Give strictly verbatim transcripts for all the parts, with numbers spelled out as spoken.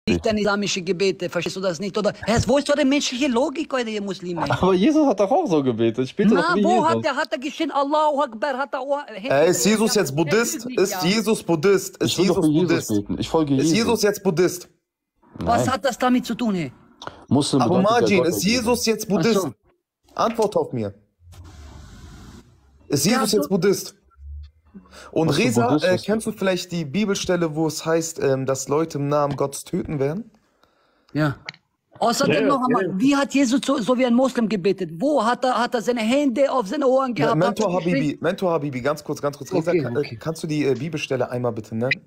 nicht deine islamische Gebete, verstehst du das nicht? Oder, Herr, wo ist doch die menschliche Logik, heute, ihr Muslime? Aber Jesus hat doch auch so gebetet. Ich bete Na, doch wie wo Jesus. hat er, hat er geschrien, Allahu Akbar, hat er... Oh, Äh, ist Jesus jetzt Buddhist? Ist Jesus Buddhist? Ist Ich will doch Jesus wie Jesus Buddhist? beten. Ich folge Ist Jesus. Jesus jetzt Buddhist? Was Nein. hat das damit zu tun, hey? Muslim Aber bedeutet ja Margin, Gott ist ist Jesus jetzt Buddhist? Ach so. Antwort auf mir. Ist Ja, Jesus so- jetzt Buddhist? Und Was für Reza, Buddhist äh, ist- kennst du vielleicht die Bibelstelle, wo es heißt, ähm, dass Leute im Namen Gottes töten werden? Ja. Außerdem Ja, noch einmal, ja. wie hat Jesus so, so wie ein Moslem gebetet? Wo hat er, hat er seine Hände auf seine Ohren gehabt? Mentor Hat er geschrien? Habibi, Mentor Habibi, ganz kurz, ganz kurz. Reza, Okay, kann, okay. Äh, kannst du die äh, Bibelstelle einmal bitte nennen?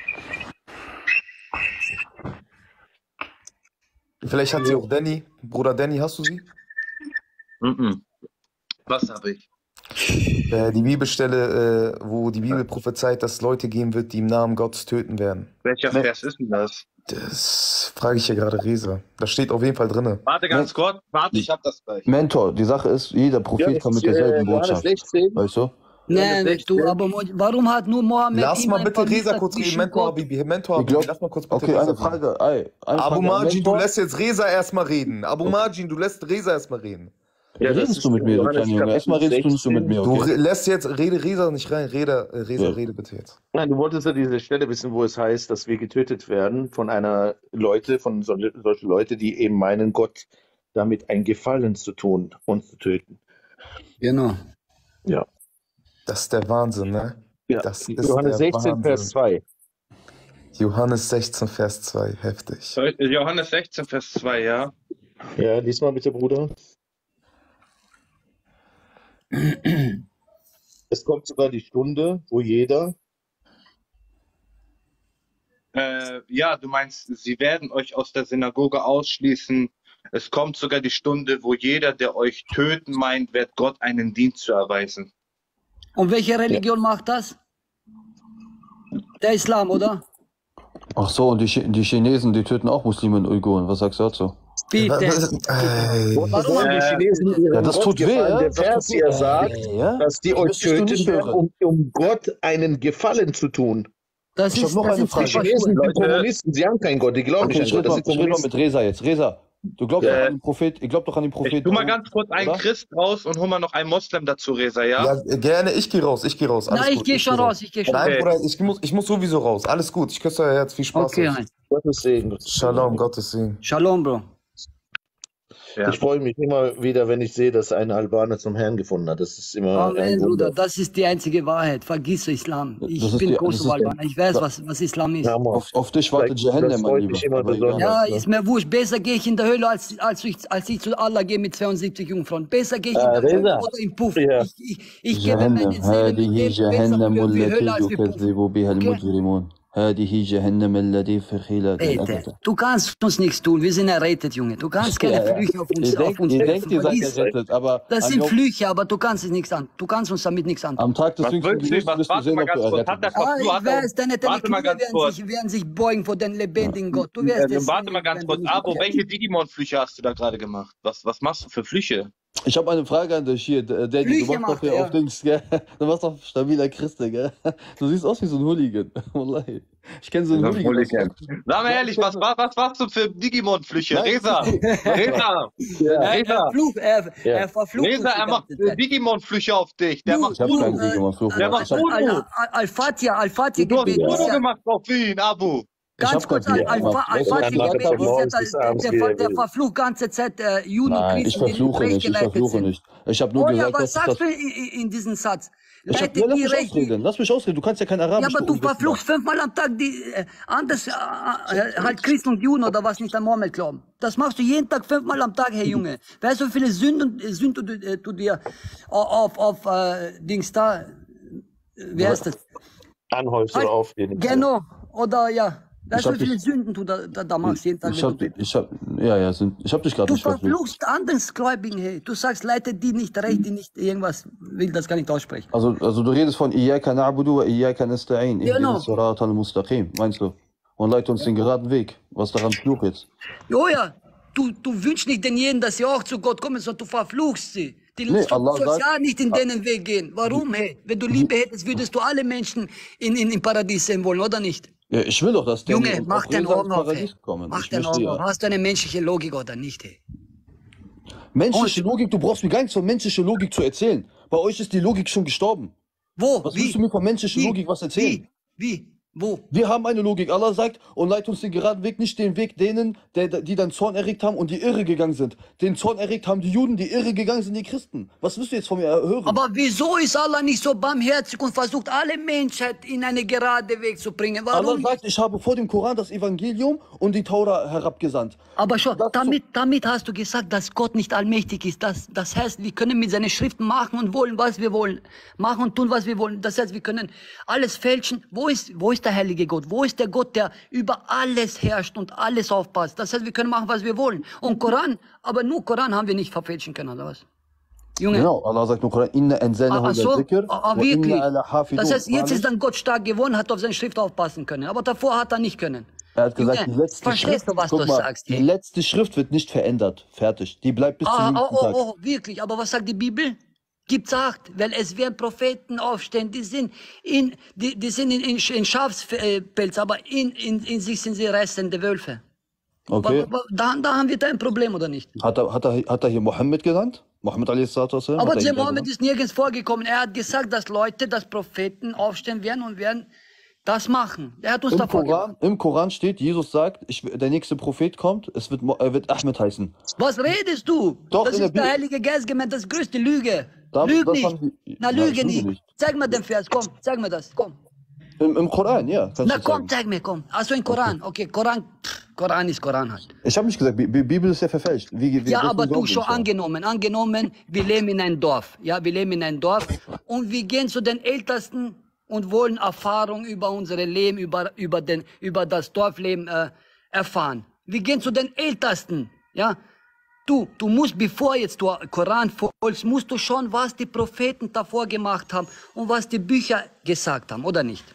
Vielleicht hat sie auch Danny. Bruder Danny, hast du sie? Mhm. Was habe ich? Äh, die Bibelstelle, äh, wo die Bibel prophezeit, dass es Leute geben wird, die im Namen Gottes töten werden. Welcher Vers ist denn das? Das frage ich ja gerade Reza. Das steht auf jeden Fall drin. Warte ganz kurz, warte, ich hab das gleich. Mentor, die Sache ist, jeder Prophet kommt mit derselben Botschaft. Weißt du? Nein, du, aber Mo- warum hat nur Mohammed Lass ihm mal ein bitte paar Reza Meter kurz reden. zwischen Mentor Gott- Habibi, Mentor Ich Habibi, glaub, lass mal kurz bitte okay, Reza eine reden. Frage. Ey, eine Abu Frage an Margin, du Mentor. lässt jetzt Reza erstmal reden. Abu Margin, du lässt Reza erstmal reden. Ja, redest du mit mir, du kleiner Junge? Erstmal redest du nicht so mit mir, Du okay? re- lässt jetzt, rede Reza nicht rein. Rede, äh, Reza, Ja. rede bitte jetzt. Nein, du wolltest ja diese Stelle wissen, wo es heißt, dass wir getötet werden von einer Leute, von so, solchen Leute, die eben meinen, Gott damit ein Gefallen zu tun, uns zu töten. Genau. Ja. Das ist der Wahnsinn, ne? ja. Das ist Johannes der sechzehn, Vers Wahnsinn. zwei. Johannes sechzehn, Vers zwei. Heftig. Johannes sechzehn, Vers zwei, ja. Ja, lies mal bitte, Bruder. Es kommt sogar die Stunde, wo jeder. Äh, ja, du meinst, sie werden euch aus der Synagoge ausschließen. Es kommt sogar die Stunde, wo jeder, der euch töten meint, wird Gott einen Dienst zu erweisen. Und welche Religion macht das? Der Islam, oder? Ach so, und die, Chi- die Chinesen, die töten auch Muslime und Uiguren. Was sagst du dazu? Bitte. Ey. Warum haben die Äh, Chinesen ihren Ja, das Gott tut weh, gefallen? ja? Der Das tut Vers weh. hier sagt, Ja? dass die euch Müsstest du töten nicht werden, hören. um, um Gott einen Gefallen zu tun. Das Ich hab ist, noch das eine ist Frage. Die super Chinesen cool. sind Kommunisten, sie haben keinen Gott, die glauben Okay, nicht ich an rede Gott, mal, das sind ich red mal Kommunisten. mit Reza jetzt. Reza, du glaubst doch Äh, an den Prophet, ich glaub doch an den Prophet. Ich tu mal ganz kurz einen oder? Christ raus und hol mal noch einen Moslem dazu, Reza, ja? Ja, gerne. Ich gehe raus. Ich gehe raus. Alles Nein, ich gut, gehe schon geh raus, ich gehe schon Nein, Okay. Bruder, ich muss, ich muss sowieso raus. Alles gut. Ich küsse euer Herz. Viel Spaß. Okay, euch. Hein. Gottes Segen. Gottes Segen. Shalom, Gottes Segen. Shalom, Bro. Ja. Ich freue mich immer wieder, wenn ich sehe, dass ein Albaner zum Herrn gefunden hat. Das ist immer ein Amen, Bruder, Wunder. das ist die einzige Wahrheit. Vergiss Islam. Ich Das ist bin die- das ist Kosovo-Albaner. die- Ich weiß, was, was Islam ist. Ja, Mann. Auf, auf dich wartet Das Jahannam, mein freut Lieber. mich immer Aber egal. besonders. Ja, ne? ist mir wurscht. Besser gehe ich in der Höhle, als, als, ich, als ich zu Allah gehe mit zweiundsiebzig Jungfrauen. Besser gehe ich in Ah, der Höhle Reza. oder im Puff. Ja. Ich, ich, ich gebe meine جهنم Seele mit هذه dem besser جهنم für, für Hölle التي als für Puff. يكذب بها Okay? المجرمون هذه جهنم التي في خلال Bitte, du kannst uns nichts tun. Wir sind errettet, Junge. Du kannst keine Ja, ja. Flüche auf uns, Ihr auf denkt, uns ihr werfen. denkt, ihr seid Vergiss. gerettet, aber Das an sind Jom- Flüche, aber du kannst es nichts an. Du kannst uns damit nichts an. am Tag des Was jüngsten willst du? Gerichts Was, wirst du warte sehen, mal ob du ganz kurz. errettet Hat der bist. Ah, Verfluch, ich hat er, weiß, deine, deine warte mal Knie ganz werden kurz. sich, werden sich beugen vor den lebendigen Gott. Du wirst Äh, es warte sehen, mal ganz wenn kurz. du nicht Abo, glaubst. welche Digimon-Flüche hast du da gerade gemacht? Was, was machst du für Flüche? Ich habe eine Frage an dich hier, D- Daddy. Du Flüche machst doch macht hier er. auf Dings, gell? Du machst doch stabiler Christe, gell? Du siehst aus wie so ein Hooligan. Wallahi. Ich kenne so einen Hooligan. Sag mal ehrlich, was, was, was warst du für Digimon-Flüche? Nein. Reza! Reza! Ja. Er, Reza! er, fluch, er, Ja. er verflucht uns Reza, die er macht ganze Zeit. Digimon-Flüche auf dich. Der Du, macht Ich hab du, keinen äh, Digimon-Fluch äh, gemacht. Ich hab- Al- Al- Al-Fatiha, Al-Fatiha-Gebet Du hast ist Voodoo ja... gemacht auf ihn, Abu. Ich Ganz hab kurz, kein Al- Video gemacht. Al- Weißt du, was ich Al-Fatiha-Gebet gemacht ist habe? ja, Morgens bis der, abends, der, wie der, er der will. verflucht ganze Zeit äh, Juden und Nein, ich Christen, die verfluche recht nicht, ich geleitet verfluche sind. nicht. Ich habe nur Oh ja, gesagt, was dass sagst das... du in, in diesem Satz? Ich hab, Leitet ja, lass die mich recht... ausreden, lass mich ausreden. Du kannst ja kein Ja, Arabisch aber du gucken, verfluchst fünfmal am Tag die äh, anders, äh, äh, halt Christen und Juden oder was nicht an Mohammed glauben. Das machst du jeden Tag fünfmal am Tag, Herr Junge. Weißt du, wie viele Sünden, äh, Sünden du, äh, du dir auf, auf äh, Dings da, äh, wie heißt das? Anhäufst Halt, oder aufgehen. Genau, oder ja. Weißt Ich du, hab wie viele dich- Sünden du da, da, da machst, jeden Tag, Ich wenn hab, du betest? ich hab, ja, ja, sind, ich hab dich gerade Du nicht verflucht. verfluchst Andersgläubigen, hey. Du sagst, leite die nicht recht, die nicht irgendwas will, das kann ich nicht aussprechen. Also, also du redest von Iyaka na'budu wa Iyaka nasta'in. Genau. Ihdina sirata al-mustaqim, meinst du? Und leite uns den geraden Weg. Was daran Fluch jetzt? Jo, ja, du, du wünschst nicht den jeden, dass sie auch zu Gott kommen, sondern du verfluchst sie. Die Nee, du Allah sollst sagt- ja nicht in denen Weg gehen. Warum, hey? Wenn du Liebe hättest, würdest du alle Menschen in, in, im Paradies sehen wollen, oder nicht? Ja, ich will doch, dass Daniel Junge, und mach auch den Reza ins Augen auf, ey. Paradies kommen. Mach Ich den möchte Augen ja. auf. Hast du eine menschliche Logik oder nicht, ey? Menschliche Logik, du brauchst mir gar nichts von menschlicher Logik zu erzählen. Bei euch ist die Logik schon gestorben. Wo? Was Wie? willst du mir von menschlicher Wie? Logik was erzählen? Wie? Wie? Wo? Wir haben eine Logik. Allah sagt, und leit uns den geraden Weg, nicht den Weg denen, der, die dann Zorn erregt haben und die irre gegangen sind. Den Zorn erregt haben die Juden, die irre gegangen sind die Christen. Was willst du jetzt von mir hören? Aber wieso ist Allah nicht so barmherzig und versucht, alle Menschheit in einen geraden Weg zu bringen? Allah Warum? sagt, ich habe vor dem Koran das Evangelium und die Taura herabgesandt. Aber schon, Das ist damit, damit hast du gesagt, dass Gott nicht allmächtig ist. Das, das heißt, wir können mit seinen Schriften machen und wollen, was wir wollen. Machen und tun, was wir wollen. Das heißt, wir können alles fälschen. Wo ist, wo ist der heilige Gott? Wo ist der Gott, der über alles herrscht und alles aufpasst? Das heißt, wir können machen, was wir wollen. Und Koran, aber nur Koran haben wir nicht verfälschen können, oder was? Junge. Genau, Allah sagt im Koran, inna Ah, anzalnahu ach so, ala dhikr ah, ah, wa wirklich. inna ala hafidun. Das heißt, jetzt Wahrlich, ist dann Gott stark geworden, hat auf seine Schrift aufpassen können. Aber davor hat er nicht können. Er hat gesagt, Junge, die letzte verstehst Schrift, du, was guck du mal, sagst? die Ey? letzte Schrift wird nicht verändert. Fertig. Die bleibt bis Ah, zum oh, nächsten oh, Tag. oh, wirklich. Aber was sagt die Bibel? Gibt's acht, weil es werden Propheten aufstehen, die sind in, die, die sind in, in, in Schafspelz, aber in, in, in sich sind sie restende Wölfe. Okay. Wa- wa- Da, da haben wir da ein Problem, oder nicht? Hat er, hat, er, hat er hier Mohammed genannt? Mohammed a s. Aber hat er der ihn da Mohammed genannt? ist nirgends vorgekommen. Er hat gesagt, dass Leute, dass Propheten aufstehen werden und werden das machen. Er hat uns Im davor Koran, gemacht. Im Koran steht, Jesus sagt, ich, der nächste Prophet kommt, es wird, Mo- er wird Ahmed heißen. Was redest du? Doch, das in der ist der Bibel. Heilige Geist gemeint, das ist größte Lüge. Da- Lüg das nicht. haben die- Na, Nein, lüge ich lüge nicht. nicht. Zeig mir den Vers, komm, zeig mir das, komm. Im, Im Koran, ja. Kannst Na du komm, sagen. zeig mir, komm. Also in Koran, okay, Koran, pff, Koran ist Koran halt. Ich habe nicht gesagt, Bi- Bi- Bibel ist ja verfälscht. Wie, wie, Ja, deswegen aber du glauben wir schon nicht daran. angenommen, angenommen, wir leben in einem Dorf, ja, wir leben in einem Dorf und wir gehen zu den Ältesten und wollen Erfahrung über unser Leben, über, über, den, über das Dorfleben äh, erfahren. Wir gehen zu den Ältesten, ja. Du, du musst, bevor jetzt du Koran folgst, musst du schon, was die Propheten davor gemacht haben und was die Bücher gesagt haben, oder nicht?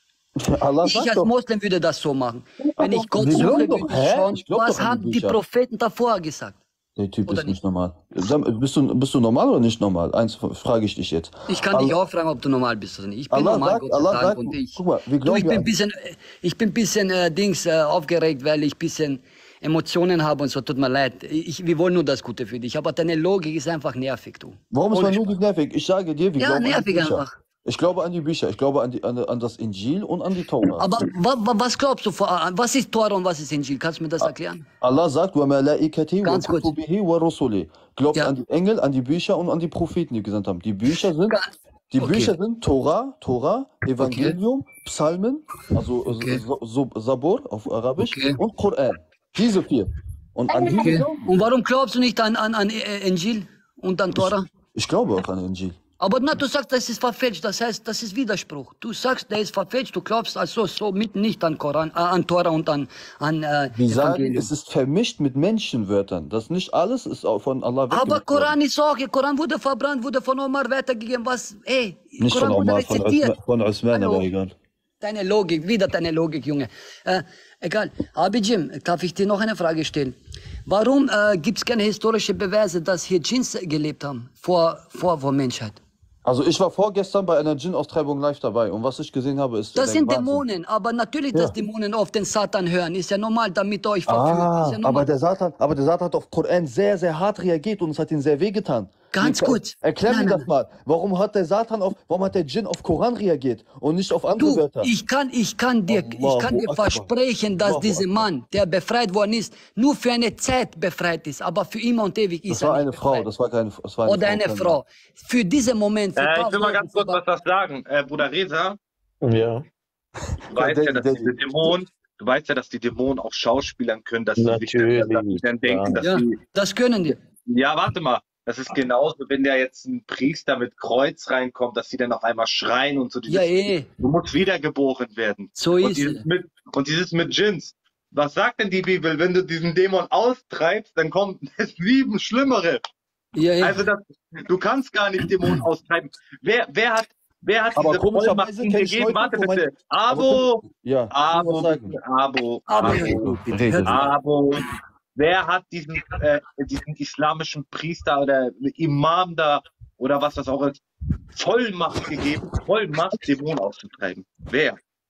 Allah Ich sagt als doch, Moslem würde das so machen. Wenn ich Gott Wir suche, glauben würde doch, ich hä? schauen, Ich glaub was doch an die haben die Bücher. Propheten davor gesagt. der Typ Oder ist nicht normal. Sag, bist, du, bist du normal oder nicht normal? Eins frage ich dich jetzt. Ich kann dich auch fragen, ob du normal bist oder nicht. Ich bin Allah normal, sagt- Gott sei Allah Dank. sagt, und ich, guck mal, wir du, glauben ich bin ja- ein bisschen, äh, ich bin ein bisschen äh, Dings, äh, aufgeregt, weil ich ein bisschen Emotionen habe und so. Tut mir leid. Ich, wir wollen nur das Gute für dich. Aber deine Logik ist einfach nervig, du. Warum ist Ohne meine Spaß. Logik nervig? Ich sage dir, wir Ja, glauben an die nervig Bücher. einfach. Ich glaube an die Bücher. Ich glaube an, die, an, an das Injil und an die Tora. Aber wa, wa, was glaubst du, vor- an- was ist Tora und was ist Injil? Kannst du mir das erklären? Allah sagt, wa malaikati wa Ganz kurz. kutubihi wa rusuli. Glaubt Ja. an die Engel, an die Bücher und an die Propheten, die gesandt haben. Die Bücher sind, Ga- die okay. Bücher sind Tora, Tora, Evangelium, Psalmen, also äh, Okay. so, so, Sabor auf Arabisch Okay. und Koran. Diese vier. Und an diese Okay. glauben wir. Und warum glaubst du nicht an, an, an äh, Injil und an Tora? Ich glaube auch an Injil. Aber na, du sagst, das ist verfälscht, das heißt, das ist Widerspruch. Du sagst, der ist verfälscht, du glaubst also so mit nicht an Koran, äh, an Tora und an, an äh, Die sagen, Evangelium. es ist vermischt mit Menschenwörtern. Das nicht alles ist auch von Allah Aber weggenommen worden. Koran ist auch, Koran wurde verbrannt, wurde von Omar weitergegeben, was, ey, Nicht Koran von wurde Omar, von rezitiert. Osman, von Osman Hallo. aber egal. Deine Logik, wieder deine Logik, Junge. Äh, egal. Abidjim, darf ich dir noch eine Frage stellen? Warum äh, gibt es keine historischen Beweise, dass hier Djinns gelebt haben, vor, vor, vor Menschheit? Also ich war vorgestern bei einer Djinn-Austreibung live dabei und was ich gesehen habe ist Das der sind Wahnsinn. Dämonen, aber natürlich, dass Ja. Dämonen auf den Satan hören, ist ja normal, damit er euch verführt. Ah, ist ja aber normal. der Satan, aber der Satan hat auf Koran sehr, sehr hart reagiert und es hat ihn sehr wehgetan. Ganz Wie- gut. Erklär Nein, mir nein, das mal. Warum hat der Satan auf, warum hat der Djinn auf Koran reagiert und nicht auf andere Du, Wörter? ich kann, ich kann dir, ich Allahu kann dir Akbar. versprechen, dass Allahu dieser Akbar. Mann, der befreit worden ist, nur für eine Zeit befreit ist, aber für immer und ewig ist Das war er eine nicht Frau, befreit. das war keine, das war eine Oder Frau. eine keine- Frau. Für diesen Moment. Für ein Äh, paar ich will mal Wochen, ganz kurz für- was das sagen. Äh, Bruder Reza, Ja, du weißt ja, dass der- diese Dämonen, du weißt ja, dass die Dämonen auch schauspielern können, dass sie sich Natürlich, dann, dass sie dann denken, ja. dass Ja, sie, das können die. ja, warte mal, das ist genauso, wenn da jetzt ein Priester mit Kreuz reinkommt, dass sie dann auf einmal schreien und so. Dieses, Ja, eh. Du musst wiedergeboren werden. So Und ist dieses, es. mit, und dieses mit Djinns. Was sagt denn die Bibel? Wenn du diesen Dämon austreibst, dann kommt es sieben Schlimmere. Ja, eh. Also das, du kannst gar nicht Dämonen austreiben. Wer, wer hat, wer hat Aber diese komischerweise Vollmacht kenn ich gegeben? Leute, Warte wo mein- bitte. Aber Abo, Ja, ich will Abo, was sagen. Abo, Aber Abo, Rede. Abo. Wer hat diesen, äh, diesen islamischen Priester oder Imam da oder was das auch ist, Vollmacht gegeben, Vollmacht, Dämonen auszutreiben? Wer?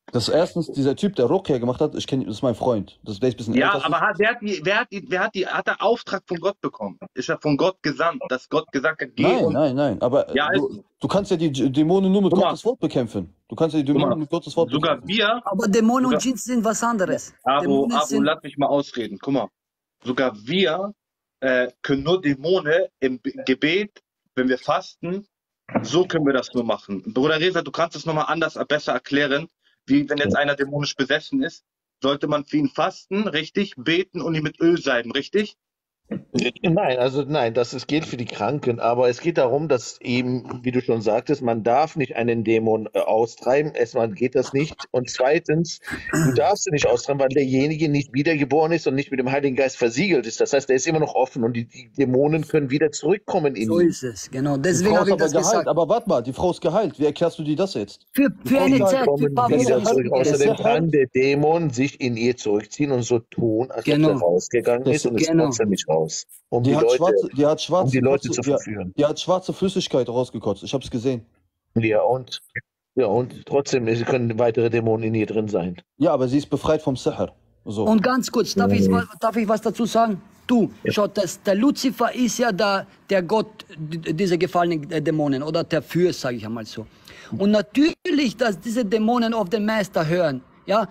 Das ist erstens, dieser Typ, der Ruqya gemacht hat, ich kenne, das ist mein Freund. Das ist ein bisschen Ja, älter. aber hat, wer, hat die, wer, hat die, wer hat die, hat der Auftrag von Gott bekommen? Ist er von Gott gesandt, dass Gott gesagt hat, geh Nein, und... nein, nein. Aber Ja, du, du kannst ja die G- Dämonen nur mit Guck mal. Gottes Wort bekämpfen. Du kannst ja die Guck Dämonen mal, mit Gottes Wort sogar bekämpfen. wir, Aber Dämonen und sogar, Djinns sind was anderes. Abo, Dämonen Abo, sind, lass mich mal ausreden. Guck mal, sogar wir äh, können nur Dämonen im B- Gebet, wenn wir fasten, so können wir das nur machen. Bruder Reza, du kannst es nochmal anders, äh, besser erklären, wie wenn jetzt einer dämonisch besessen ist, sollte man für ihn fasten, richtig, beten und ihn mit Öl salben, richtig? Nein, also nein, das ist, geht für die Kranken, aber es geht darum, dass eben, wie du schon sagtest, man darf nicht einen Dämon äh, austreiben. Erstmal geht das nicht. Und zweitens, du darfst ihn nicht austreiben, weil derjenige nicht wiedergeboren ist und nicht mit dem Heiligen Geist versiegelt ist. Das heißt, er ist immer noch offen und die, die Dämonen können wieder zurückkommen in so ihn. ist es, genau. Die Deswegen Frau habe ist ich aber das geheilt. gesagt. Aber warte mal, die Frau ist geheilt. Wie erklärst du dir das jetzt? Für, Die für Frau ist eine geheilt. Zeit, für ein Kommen paar Das ist wieder Wochen ja ist halt, sie zurück. das ist gegessen. Außerdem ja kann halt, der Dämon sich in ihr zurückziehen und so tun, als ob er Genau, rausgegangen das, ist und ist genau. trotzdem nicht raus, um die die hat Leute, schwarze, die hat um die schwarze, Leute Kotze, zu die, hat- verführen. die hat schwarze Flüssigkeit rausgekotzt. Ich hab's gesehen. Ja, und, ja, und trotzdem es können weitere Dämonen in ihr drin sein. Ja, aber sie ist befreit vom Sihr. So. Und ganz kurz, darf ich, Mhm. darf ich was dazu sagen? Du, schau, das, der Luzifer ist ja der, der Gott d- dieser gefallenen äh, Dämonen oder der Fürst, sage ich einmal so. Und natürlich, dass diese Dämonen auf den Meister hören, ja,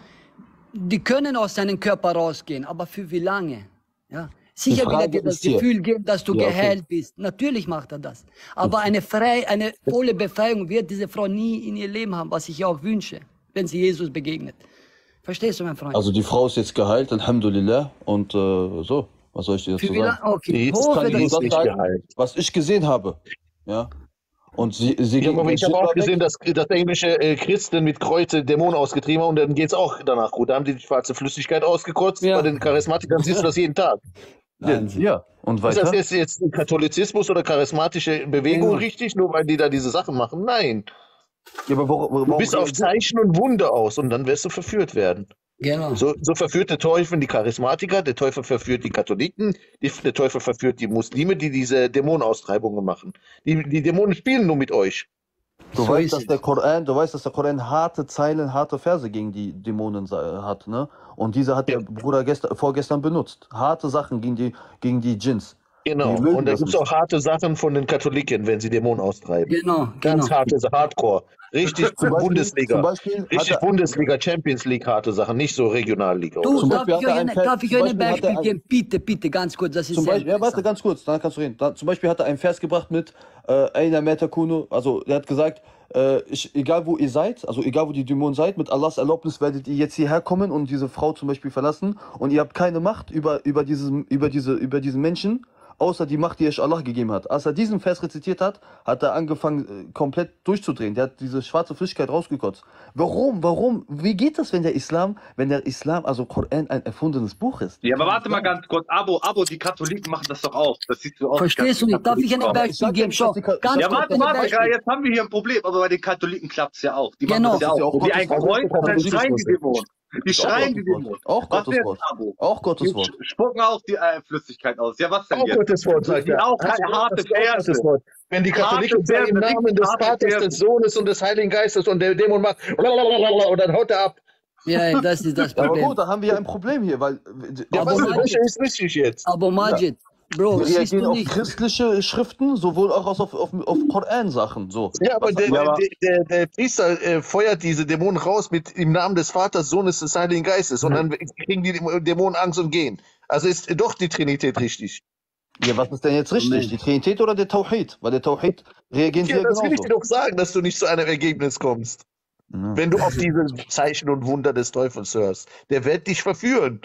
die können aus seinem Körper rausgehen, aber für wie lange? Ja? Die Sicher will er Frage dir das ist hier. Gefühl geben, dass du Ja, okay. geheilt bist. Natürlich macht er das. Aber eine, frei, eine volle Befreiung wird diese Frau nie in ihr Leben haben, was ich ihr auch wünsche, wenn sie Jesus begegnet. Verstehst du, mein Freund? Also die Frau ist jetzt geheilt, Alhamdulillah. Und äh, so, was soll ich dir für dazu wie sagen? lange? Okay, Die Ich hoffe, kann dir die dass nur ist das nicht sagen, geheilt. was ich gesehen habe. Ja. Und sie, sie Ja, ging, aber der ich habe Djinn auch war gesehen, weg. dass, dass englische äh, Christen mit Kreuze Dämonen ausgetrieben haben und dann geht es auch danach gut. Da haben die die schwarze Flüssigkeit ausgekotzt. Bei Ja. den Charismatikern siehst du das jeden Tag. Ja, Wahnsinn. ja. Und Ist das weiter? jetzt, jetzt Katholizismus oder charismatische Bewegung Genau. richtig, nur weil die da diese Sachen machen? Nein. Ja, aber wor- wor- Du warum bist auf reagiert- Zeichen und Wunder aus und dann wirst du verführt werden. Genau. So, so verführt der Teufel die Charismatiker, der Teufel verführt die Katholiken, die, der Teufel verführt die Muslime, die diese Dämonenaustreibungen machen. Die, die Dämonen spielen nur mit euch. Du So weißt, ist dass es. der Koran, du weißt, dass der Koran harte Zeilen, harte Verse gegen die Dämonen sa- hat, ne? Und diese hat Ja. der Bruder gestern, vorgestern benutzt. Harte Sachen gegen die, gegen die Djinns. Genau. Die mögen Und da das gibt es nicht. auch harte Sachen von den Katholiken, wenn sie Dämonen austreiben. Genau, Ganz genau. harte, Hardcore. Richtig Zum Beispiel, Bundesliga. zum Beispiel hat Richtig er, Bundesliga, Champions League harte Sachen, nicht so Regionalliga oder Du, so. Zum darf Beispiel ich hat er euch ein ein, Vers- darf ich zum euch ein Beispiel hat er Beispiel ein- geben? Bitte, bitte, ganz kurz, das ist Zum sehr Beispiel, ja, warte, interessant. ganz kurz, dann kannst du reden. Da, zum Beispiel hat er einen Vers gebracht mit äh, Aina Metakunu, also er hat gesagt, äh, ich, egal wo ihr seid, also egal wo die Dämonen seid, mit Allahs Erlaubnis werdet ihr jetzt hierher kommen und diese Frau zum Beispiel verlassen und ihr habt keine Macht über, über, diesen, über, diese, über diesen Menschen, außer die Macht, die euch Allah gegeben hat. Als er diesen Vers rezitiert hat, hat er angefangen, äh, komplett durchzudrehen. Der hat diese schwarze Flüssigkeit rausgekotzt. Warum? Warum? Wie geht das, wenn der Islam, wenn der Islam, also Koran, ein erfundenes Buch ist? Ja, aber warte mal ganz kurz. Abo, Abo, die Katholiken machen das doch auch. Das siehst du auch. Verstehst du nicht? Darf ich ein Katholiken Beispiel Ich sag ja geben? nicht, Schau, dass die Ka- ganz ich Ja, sag kurz warte, ein warte, Beispiel. jetzt haben wir hier ein Problem, aber bei den Katholiken klappt es ja auch. Die machen Genau. das ja Das ist ja auch. auch Wie ein Gottes Wort. Kreuz, und dann Gottes schreien Wort. die Dämonen. Die Ist auch schreien die Gottes Wort. Dämonen. Auch Was Gottes jetzt, Wort. Abo? Auch Gottes Die Wort. sch- spucken auch die äh, Flüssigkeit aus. Ja, was denn Auch jetzt? Gottes Wort, sagt Die er. auch Hast du harte das ist auch Gottes Verse. Wort. Wenn die Harte Katholiken sagen, im Verse, Namen des harte Vaters, Verse. des Sohnes und des Heiligen Geistes und der Dämon macht und dann haut er ab. Ja, das ist das Ja, aber Problem. gut, da haben wir ja ein Problem hier, weil Ja, Aber was Majid- welche ist richtig jetzt? Aber Majid, Bro, wir siehst reagieren du auf nicht? christliche Schriften, sowohl auch auf, auf, auf Koran-Sachen. So. Ja, aber Was- der, Ja, aber- der, der, der Priester äh, feuert diese Dämonen raus mit im Namen des Vaters, Sohnes, des Heiligen Geistes und dann kriegen die Dämonen Angst und gehen. Also ist doch die Trinität richtig. Ja, was ist denn jetzt richtig? Amen. Die Trinität oder der Tauhid? Weil der Tauhid reagieren sie Ja, ja das will ich genauso. dir doch sagen, dass du nicht zu einem Ergebnis kommst. Ja. Wenn du auf diese Zeichen und Wunder des Teufels hörst. Der wird dich verführen.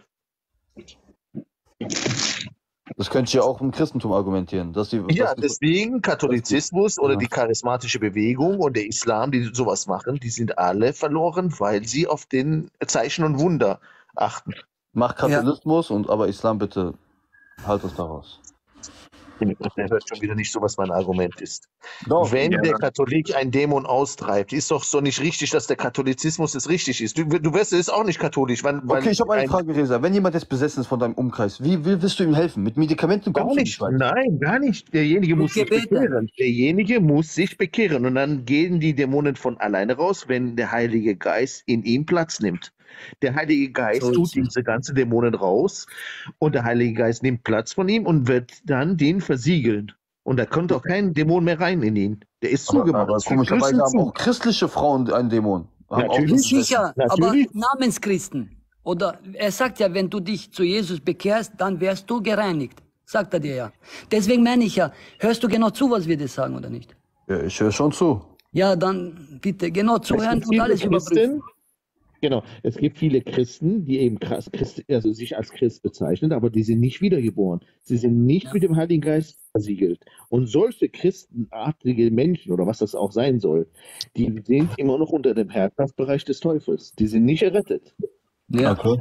Das könnte ich ja auch im Christentum argumentieren. Dass die, Ja, dass die, deswegen Katholizismus oder Ja. die charismatische Bewegung und der Islam, die sowas machen, die sind alle verloren, weil sie auf den Zeichen und Wunder achten. mach Katholismus, und aber Islam bitte halt es daraus. Der hört schon wieder nicht so, was mein Argument ist. Doch. Wenn Ja. der Katholik einen Dämon austreibt, ist doch so nicht richtig, dass der Katholizismus es richtig ist. Du, du wirst es auch nicht katholisch. Weil, weil Okay, ich habe eine ein- Frage, Reza. Wenn jemand jetzt besessen ist von deinem Umkreis, wie, wie willst du ihm helfen? Mit Medikamenten Gar kommst du nicht. weit. Nein, gar nicht. Derjenige muss sich Gebete. bekehren. Derjenige muss sich bekehren. Und dann gehen die Dämonen von alleine raus, wenn der Heilige Geist in ihm Platz nimmt. Der Heilige Geist So tut ist es. diese ganzen Dämonen raus und der Heilige Geist nimmt Platz von ihm und wird dann den versiegeln. Und da kommt auch kein Dämon mehr rein in ihn. Der ist Aber, zugemacht. aber Ist komischerweise Schlüssel haben zu. auch christliche Frauen einen Dämon. Haben auch Natürlich. das- Sicher, aber Natürlich. Namenschristen. Oder er sagt ja, wenn du dich zu Jesus bekehrst, dann wärst du gereinigt. Sagt er dir ja. Deswegen meine ich ja, hörst du genau zu, was wir dir sagen oder nicht? Ja, ich höre schon zu. Ja, dann bitte genau Es zuhören gibt und alles viele überprüfen. Christen, genau, es gibt viele Christen, die eben krass Christ, also sich als Christ bezeichnen, aber die sind nicht wiedergeboren. Sie sind nicht mit dem Heiligen Geist versiegelt. Und solche christenartige Menschen oder was das auch sein soll, die sind immer noch unter dem Herrschaftsbereich des Teufels. Die sind nicht errettet. Ja. Okay.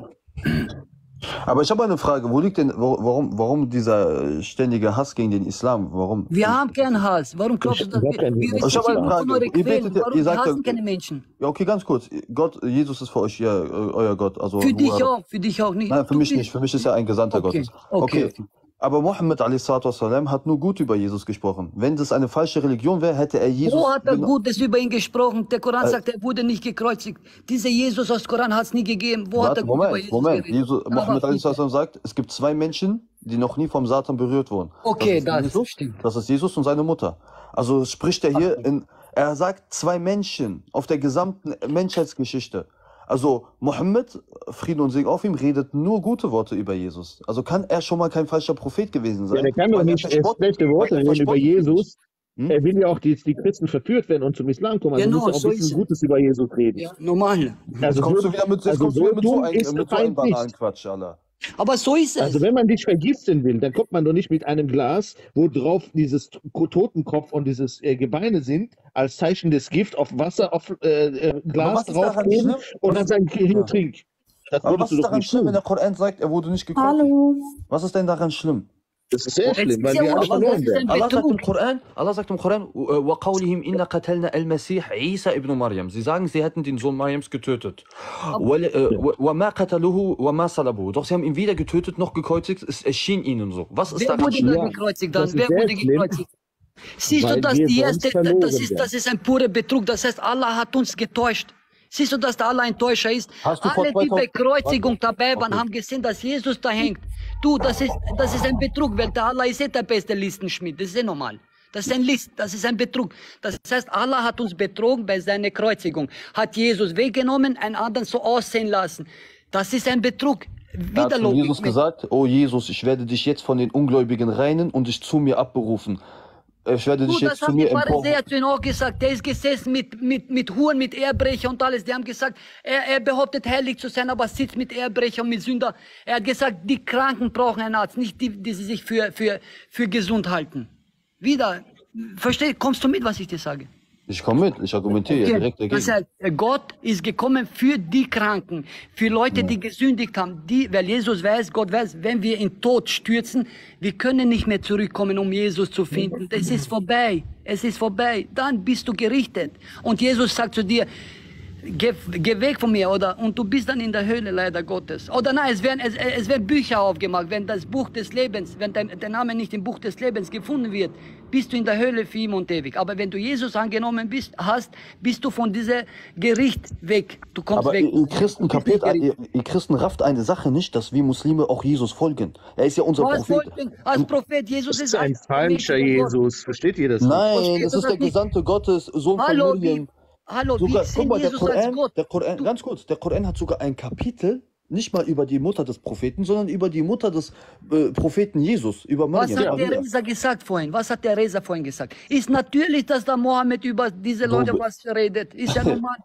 Aber ich habe eine Frage. Wo liegt denn, wo, warum, warum dieser äh, ständige Hass gegen den Islam? Warum? Wir haben keinen Hass. Warum glaubst du, dass Ich hab wir, keinen wir Hass. Ich hab eine recherchieren Frage. von eure Ihr Quellen? betet ja- Warum ihr wir sagt ja- hassen keine Menschen? Ja, okay, ganz kurz. Gott, Jesus ist für euch ja äh, euer Gott. Also Für dich Huwa- auch, für dich auch nicht. Nein, für Du mich bist- nicht. Für mich ist er ein Gesandter Okay, Gottes. okay, okay. Aber Mohammed a s. hat nur gut über Jesus gesprochen. Wenn das eine falsche Religion wäre, hätte er Jesus. Wo hat er genau- Gutes über ihn gesprochen? Der Koran sagt, er wurde nicht gekreuzigt. Dieser Jesus aus dem Koran hat es nie gegeben. Wo hat Warte, er gut über Moment, Jesus Moment. geredet? Jesus, Aber Mohammed a bitte. s. sagt, es gibt zwei Menschen, die noch nie vom Satan berührt wurden. Okay, ist das Jesus, stimmt. Das ist Jesus und seine Mutter. Also spricht er hier in, er sagt zwei Menschen auf der gesamten Menschheitsgeschichte. Also Mohammed, Frieden und Segen auf ihm, redet nur gute Worte über Jesus. Also kann er schon mal kein falscher Prophet gewesen sein. Ja, der kann doch Weil er nicht erst verspottet- schlechte Worte weil er reden über verspottet Jesus. Hm? Er will ja auch, dass die Christen verführt werden und zum Islam kommen. Also Genau, muss er auch so ein ist bisschen es. Gutes über Jesus reden. Ja, normal. Jetzt Also kommst so- du wieder mit, jetzt also kommst du so wieder mit so dumm einem, ist mit der so einem Feind nicht. Bananenquatsch, Alter. Aber so ist es. Also wenn man dich vergiften will, dann kommt man doch nicht mit einem Glas, wo drauf dieses Totenkopf und dieses äh, Gebeine sind, als Zeichen des Gift auf Wasser, auf äh, äh, Glas was ist daran draufgeben schlimm? und dann sagen, hier, Ja. trink. Das Aber würdest was du ist doch daran nicht schlimm, wenn tun. der Koran sagt, er wurde nicht gekreuzigt? Hallo. Was ist denn daran schlimm? Das ist sehr Es schlimm, ist weil ja wir alle auch- verloren das ist werden. ein Allah sagt im Betrug. Koran, Allah sagt im Koran, وَقَوْلِهِمْ إِنَّا قَتَلْنَا الْمَسِيحَ عِيسَى ibn Maryam. Sie sagen, sie hätten den Sohn Mariams getötet. وَل- äh, وَمَا قَتَلُهُ وَمَا صَلَبُهُ. Doch sie haben ihn weder getötet noch gekreuzigt, es erschien ihnen so. Was ist Wer daran wurde schlimm? da Ja, gekreuzigt? das Dann? ist Wer sehr wurde schlimm, gekreuzigt? Siehst weil du, dass wir die sonst erste, verloren das ist, das ist ein purer Betrug. Das heißt, Allah hat uns getäuscht. Siehst du, dass der Allah ein Täuscher ist? Hast du vor Alle, die bei zweitausend Kreuzigung dabei waren, Okay. haben gesehen, dass Jesus da hängt. Du, das ist, das ist ein Betrug, weil der Allah ist eh der beste Listenschmied. Das ist eh normal. Das ist ein List, das ist ein Betrug. Das heißt, Allah hat uns betrogen bei seiner Kreuzigung. Hat Jesus weggenommen, einen anderen so aussehen lassen. Das ist ein Betrug. Er hat Wieder zu Logik Jesus mit- gesagt, oh Jesus, ich werde dich jetzt von den Ungläubigen reinen und dich zu mir abberufen. Ich werde dich Du, das jetzt zu haben die mir emporen. Pharisäer zu ihm auch gesagt. Der ist gesessen mit, mit, mit Huren, mit Ehrbrecher und alles. Die haben gesagt, er, er behauptet heilig zu sein, aber sitzt mit Ehrbrecher und mit Sünder. Er hat gesagt, die Kranken brauchen einen Arzt, nicht die, die sie sich für, für, für gesund halten. Wieder, versteh, kommst du mit, was ich dir sage? Ich komme mit, ich argumentiere ja Okay, direkt dagegen. das heißt, Gott ist gekommen für die Kranken, für Leute, die gesündigt haben, die, weil Jesus weiß, Gott weiß, wenn wir in Tod stürzen, wir können nicht mehr zurückkommen, um Jesus zu finden. Es ist vorbei, es ist vorbei. Dann bist du gerichtet. Und Jesus sagt zu dir, geh, geh weg von mir, oder? Und du bist dann in der Hölle, leider Gottes. Oder nein, es werden, es, es werden Bücher aufgemacht, wenn das Buch des Lebens, wenn dein, der Name nicht im Buch des Lebens gefunden wird, bist du in der Hölle für immer und ewig. Aber wenn du Jesus angenommen bist, hast, bist du von diesem Gericht weg. Du kommst Aber weg. ihr, ihr Christen Du bist nicht kapiert, ihr, gerichtet. ihr Christen rafft eine Sache nicht, dass wir Muslime auch Jesus folgen. Er ist ja unser Was Prophet. folgt als Prophet? Jesus Das ist ist ein falscher Jesus. Versteht ihr das nicht? Nein, Versteht das ihr ist das der nicht? Gesandte Gottes, Sohn Hallo, von Miriam. wie, hallo, Sogar, wir guck sehen mal, der Jesus als Koran, Gott. der Koran, ganz kurz, der Koran hat sogar ein Kapitel, nicht mal über die Mutter des Propheten, sondern über die Mutter des äh, Propheten Jesus, über Was Maryam. hat der Maria. Reza gesagt vorhin? Was hat der Reza vorhin gesagt? Ist natürlich, dass der Mohammed über diese Leute Bro, was redet. Ist ja normal.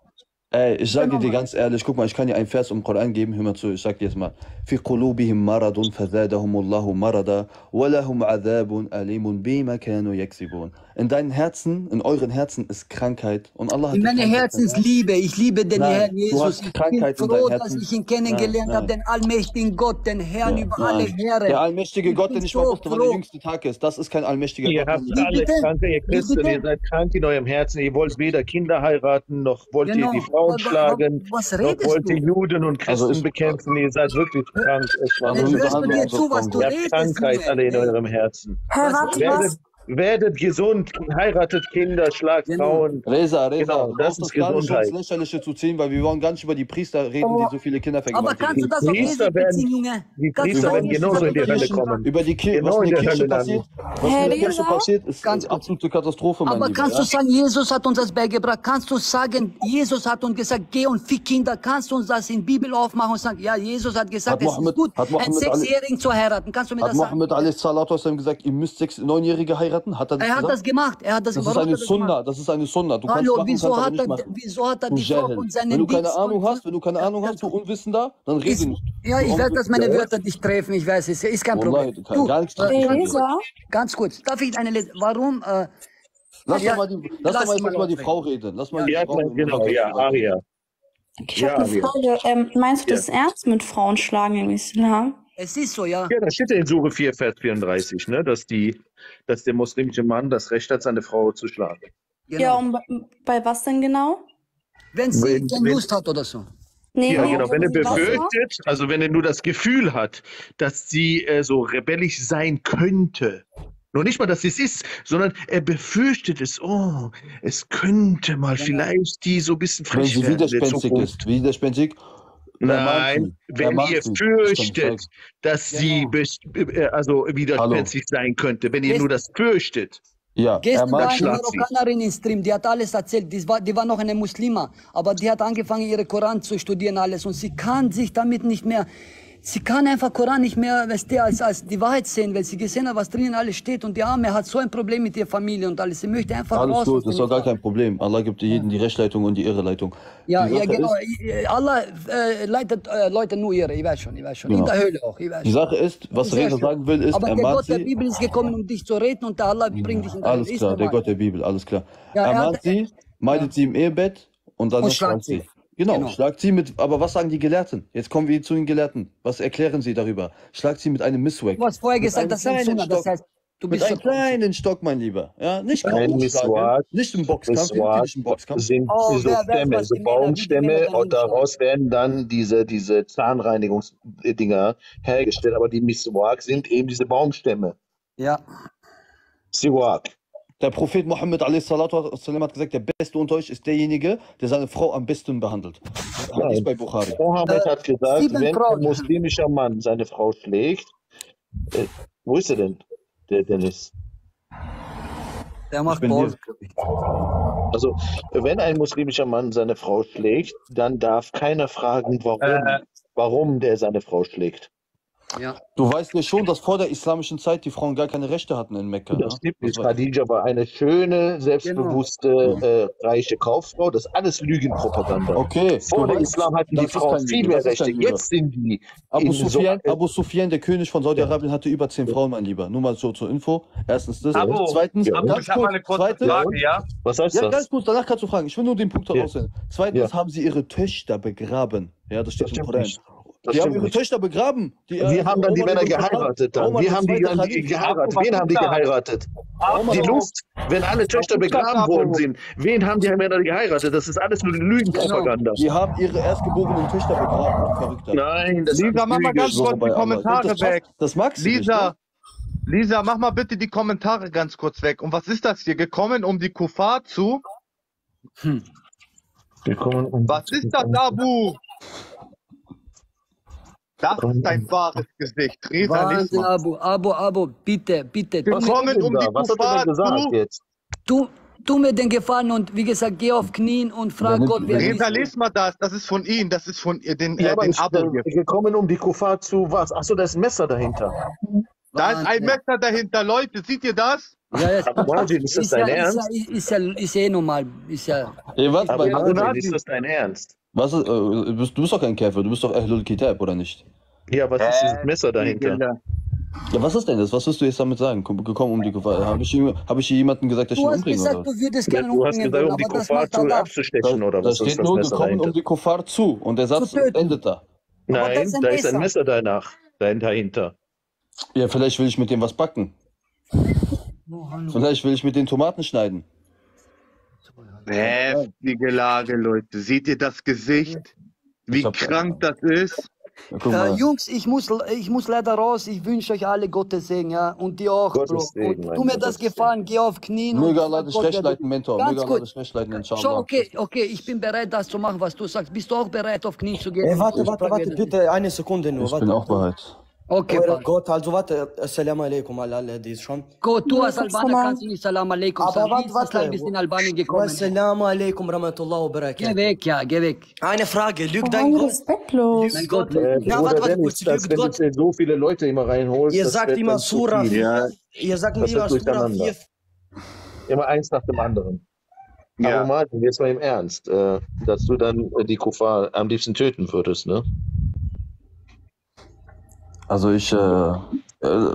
Ey, ich sage dir Nochmal. ganz ehrlich, guck mal, ich kann dir einen Vers im Koran geben, hör mal zu, ich sag dir jetzt mal. في قلوبهم مرض فزادهم الله مرضا ولهم عذاب أليم بما كانوا يكسبون. In deinen Herzen, in euren Herzen ist Krankheit und Allah hat In die meine Krankheit Herzensliebe, ich liebe den Nein, Herrn du Jesus. hast Ich bin Krankheit in froh, deinem dass Herzen. ich ihn kennengelernt Nein, habe, nein. den allmächtigen Gott, den Herrn Ja, über alle nein. Herren. Der allmächtige Ich Gott, bin der nicht mal so wusste, wann der froh. jüngste Tag ist, das ist kein allmächtiger Ihr Gott. habt Wie alle bitte? Kranke, ihr Wie Christen, bitte? ihr seid krank in eurem Herzen. Ihr wollt weder Kinder heiraten, noch wollt Genau. ihr die Frauen Wa- wa- schlagen, Was noch redest wollt ihr du? Juden und Christen Also ich, bekämpfen. Ihr seid wirklich krank. Esma, also Jetzt wie wirklich hörst du behandeln dir krank. unsere zu, was Frauen du Gott? Ihr habt redest, Krankheit Junge. alle in Ey, eurem Herzen. Hä, was warte, redest Werdet, was? werdet gesund, heiratet Kinder, schlagt Genau. Frauen. Reza, Reza, Genau, du das brauchst ist das gar nicht so ins Gesundheit. Lächerliche zu ziehen, weil wir wollen gar nicht über die Priester reden, Oh, die so viele Kinder Aber vergewaltigen. kannst du Die das auf Jesus Priester werden, beziehen, Junge? die Kannst du Priester sagen, werden Jesus genauso hat in die uns Hölle das kommen. Über die Kirche, was Genau in in der der Kirche Hölle passiert, landen. was in Herr der Kirche Leser? passiert, ist Ganz eine kurz. absolute Katastrophe, mein Aber Lieber. kannst Ja? du sagen, Jesus hat uns das beigebracht? Kannst du sagen, Jesus hat uns gesagt, geh und fick Kinder? Kannst du uns das in die Bibel aufmachen und sagen, ja, Jesus hat gesagt, Hat es ist Mohammed, gut, hat einen Mohammed, Ali, Sechsjährigen zu heiraten? Kannst du mir hat das sagen? Mohammed Ali Salatu Wassalam gesagt, ihr müsst sechs, neunjährige heiraten? Hat er das Er hat das gesagt? gemacht. Er hat das, Das ist warum eine hat er das gemacht? Sunna, das ist eine Sunna. Du kannst Hallo, machen, wieso kannst aber hat, nicht er, machen. wieso hat er Du die Frau Jahil. von Wenn seinen du keine Dings Ahnung von, hast, wenn du keine ja, Ahnung ganz hast, du kurz. Unwissender, dann rede Ist, nicht. ja, Du ich werde das meine Unwissender. Wörter dich treffen, ich weiß, es ist kein Wallahi, Problem. du- Du, gar nichts äh, trifft mich Herr mit ganz dir. kurz, Leser? ganz kurz, darf ich eine lesen? Warum? Äh, Lass ja, doch mal, die, lass doch lass mal mal jetzt mal die ausreden. Frau reden. Lass mal Ja, die Ja, Frau in genau, unserer ja, Geschichte reden. Aria. Ich Ja, habe eine Aria. Frage. Ähm, meinst du Ja. das ernst mit Frauen schlagen im Islam? es ist so, ja. Ja, da steht ja in Sure vier, Vers vierunddreißig, ne, dass, die, dass der muslimische Mann das Recht hat, seine Frau zu schlagen. Ja, Genau. und bei, bei was denn genau? Wenn sie Wenn, keine wenn, Lust hat oder so. Nee, ja, nee, genau, wenn er wenn sie was macht? befürchtet, also wenn er nur das Gefühl hat, dass sie äh, so rebellisch sein könnte. Nur nicht mal, dass sie es ist, sondern er befürchtet es. Oh, es könnte mal Genau. vielleicht die so ein bisschen Wenn frech sie werden in der widerspenstig Zukunft. ist, widerspenstig, ermahnt Nein, sie. wenn Ermahnt ihr sie. Stimmt, fürchtet, zeig. dass sie Genau. bes- äh, also Hallo. widerspenstig sein könnte, wenn ihr Gest, nur das fürchtet, Ja, gestern war dann ermahnt eine sie. schlagt sie. Marokkanerin im Stream, die hat alles erzählt. Die war, die war noch eine Muslima, aber die hat angefangen, ihre Koran zu studieren, alles. Und sie kann sich damit nicht mehr, sie kann einfach Koran nicht mehr weißt du, als, als die Wahrheit sehen, weil sie gesehen hat, was drinnen alles steht. Und die Arme hat so ein Problem mit ihrer Familie und alles. Sie möchte einfach Alles raus aus gut, das ist dem doch gar Islam. kein Problem. Allah gibt jedem die Rechtleitung und die Irreleitung. Ja, Die ja, Sache genau. ist, Allah äh, leitet äh, Leute nur ihre, ich weiß schon, ich weiß schon. In genau. der Höhle auch, ich weiß Die schon. Sache ist, was Sehr Reza schön. sagen will, ist, Aber der ermahnt Gott der sie. Bibel ist gekommen, um dich zu retten und der Allah bringt dich in der Hölle. Alles Ist klar, der normal. Gott der Bibel, alles klar. Ja, er Ermahnt hat, sie, ja, meidet sie im Ehebett und dann und schlagt schlagt sie. sie. Genau, Genau. schlagt sie mit, aber was sagen die Gelehrten? Jetzt kommen wir zu den Gelehrten. Was erklären sie darüber? Schlagt sie mit einem Miswak. Du hast vorher Mit gesagt, einem das ist ein kleinen Sunna, das Stock. heißt, du Mit bist einem schon kleinen Stock, mein Lieber. Ja, nicht K ein O schlagen, Miswak, nicht im Boxkampf, im Miswak kritischen Boxkampf. sind Oh, so wer weiß, Stämme, was so die Männer, wie die Männer Baumstämme dann und hinschlagen. daraus werden dann diese, diese Zahnreinigungsdinger hergestellt. Aber die Miswak sind eben diese Baumstämme. Ja. Siwak. Der Prophet Mohammed a s. hat gesagt, der Beste unter euch ist derjenige, der seine Frau am besten behandelt. Hadith Nein. bei Bukhari. Mohammed Äh, hat gesagt, sieben wenn ein Frauen. muslimischer Mann seine Frau schlägt, äh, wo ist er denn, der Dennis? Der Ich macht bin Pause. hier. Also, wenn ein muslimischer Mann seine Frau schlägt, dann darf keiner fragen, warum, Äh, warum der seine Frau schlägt. Ja. Du weißt ja schon, dass vor der islamischen Zeit die Frauen gar keine Rechte hatten in Mekka. Das Ne? gibt Das es. war, Khadija war eine schöne, selbstbewusste, äh, reiche Kauffrau. Das ist alles Lügenpropaganda. okay, Vor du dem weißt, Islam hatten die das ist Frauen kein viel Lüge, mehr das ist Rechte. kein Lüge. Jetzt sind die Abu in so Sufyan, äh, Abu Sufyan, der König von Saudi-Arabien, hatte über zehn Frauen, mein Lieber. Nur mal so zur Info. Erstens das. Abo, Zweitens, Ja. Abo, ganz ich habe mal kurz, eine kurze zweites, Frage, ja? was heißt ja, das? ganz kurz, danach kannst du fragen. Ich will nur den Punkt Ja. herausfinden. Zweitens Ja. haben sie ihre Töchter begraben. Ja, das steht Das im stimmt Koran. nicht. Das Die haben stimmt ihre nicht. Töchter begraben. Die, Wir äh, haben dann die Omar Männer ibn Khattab, geheiratet dann. Omar Wir der haben die zweite dann die Khalif. geheiratet. Abo, Wen was haben die ist das? geheiratet? Abo, Die Lust, wenn alle Töchter was ist das, begraben worden Abo? sind. Wen haben die Männer geheiratet? Das ist alles nur Lügenpropaganda. Die haben ihre erstgeborenen Töchter begraben, du Verrückter. Nein, das ist Lisa, mach mal Lüge. ganz So kurz die bei Allah. Kommentare Das, weg. das magst du nicht, Lisa, ne? Lisa, mach mal bitte die Kommentare ganz kurz weg. Und was ist das hier? Gekommen, um die Kuffar zu? Wir kommen um Was ist das, Abu? Das ist dein wahres Gesicht. Wahnsinn, Realismus. Abo, Abo, Abo, bitte, bitte. Tu, Was mir- hat er Gekommen, um denn die da? Was hat er Kuffar denn gesagt zu? jetzt? tu, tu mir den Gefallen und wie gesagt, geh auf Knien und frag Wer Gott, nimmt- wer wer bist Resa, du? les mal das. Das ist von ihm. Das ist von ihr, den, Ja, äh, aber den ich, Abo äh, hier. gekommen um die Kuffar zu was? Achso, da ist ein Messer dahinter. Da ist ein Wahnsinn. Messer dahinter, Leute. Seht ihr das? Ja, ja, Aber Martin, ist das ist ja, dein ist Ernst? ja, ist ja, ist ja eh normal. Ist ja. Ey, warte Aber mal, Martin, ist das dein Ernst? was ist, äh, du, bist, du bist doch kein Käfer, du bist doch Ahlul Kitab, oder nicht? Ja, was ist dieses Äh, Messer dahinter? Igele. Ja, was ist denn das? Was willst du jetzt damit sagen? Komm, gekommen um die Kuffar. Habe ich, ihm- hab ich hier jemanden gesagt, dass ich Du ihn hast umbringe, oder gesagt, was? du würdest Ja, gerne du hast umbringen gesagt, wollen, um die aber das Kuffar macht zu Allah. abzustechen, Da, oder da was ist steht das nur Messer gekommen, dahinter? um die Kuffar zu. Und der Satz Zu töten. endet da. Aber das Nein, ist ein da ist ein Messer. Messer danach, dahinter. Ja, vielleicht will ich mit dem was backen. Oh, hallo. Vielleicht will ich mit den Tomaten schneiden. Heftige Lage, Leute. Seht ihr das Gesicht? Wie Ich hab- krank das ist? Ja, guck Äh, mal. Jungs, ich muss, ich muss leider raus. Ich wünsche euch alle Gottes Segen, ja. Und dir auch, Gottes Bro. Segen, Und mein tu mir Gottes das Segen. gefallen, geh auf Knien. Möge und Allah sag dich Gott, recht wer leiten, du- Mentor. Ganz Möge Allah gut. dich recht leiten, Schau, inshallah. okay, okay, ich bin bereit, das zu machen, was du sagst. Bist du auch bereit, auf Knien zu gehen? Ey, und warte, zu warte, fragen, warte, wer das ist? bitte eine Sekunde nur. Ich warte, bin auch warte. bereit. Okay, Eure Mann. Gott, also warte, Assalamu alaikum an alle, die es schon. Gut, du als Ja, Albaner Salam. kannst du nicht Salam alaikum Aber sagen. Wie warte, ist das warte. Land bis in Albanien gekommen? Wassalamu alaikum rahmatullah wa Geh barakatuh. weg, ja, geh weg. Eine Frage, lügt Oh, dein Gott? respektlos. Lügt Gott, Gott? Äh, Na, Bruder warte, warte Dennis, kurz, das, lügt wenn du Gott? jetzt so viele Leute immer reinholst, Ihr das sagt wird immer dann zu Surah viel. vier, Ja. ihr sagt mir Das immer ist Surah durcheinander. vier. Immer eins nach dem anderen. Aber Ja. Martin, jetzt mal im Ernst, äh, dass du dann äh, die Kuffar am liebsten töten würdest, ne? Also ich, äh, äh,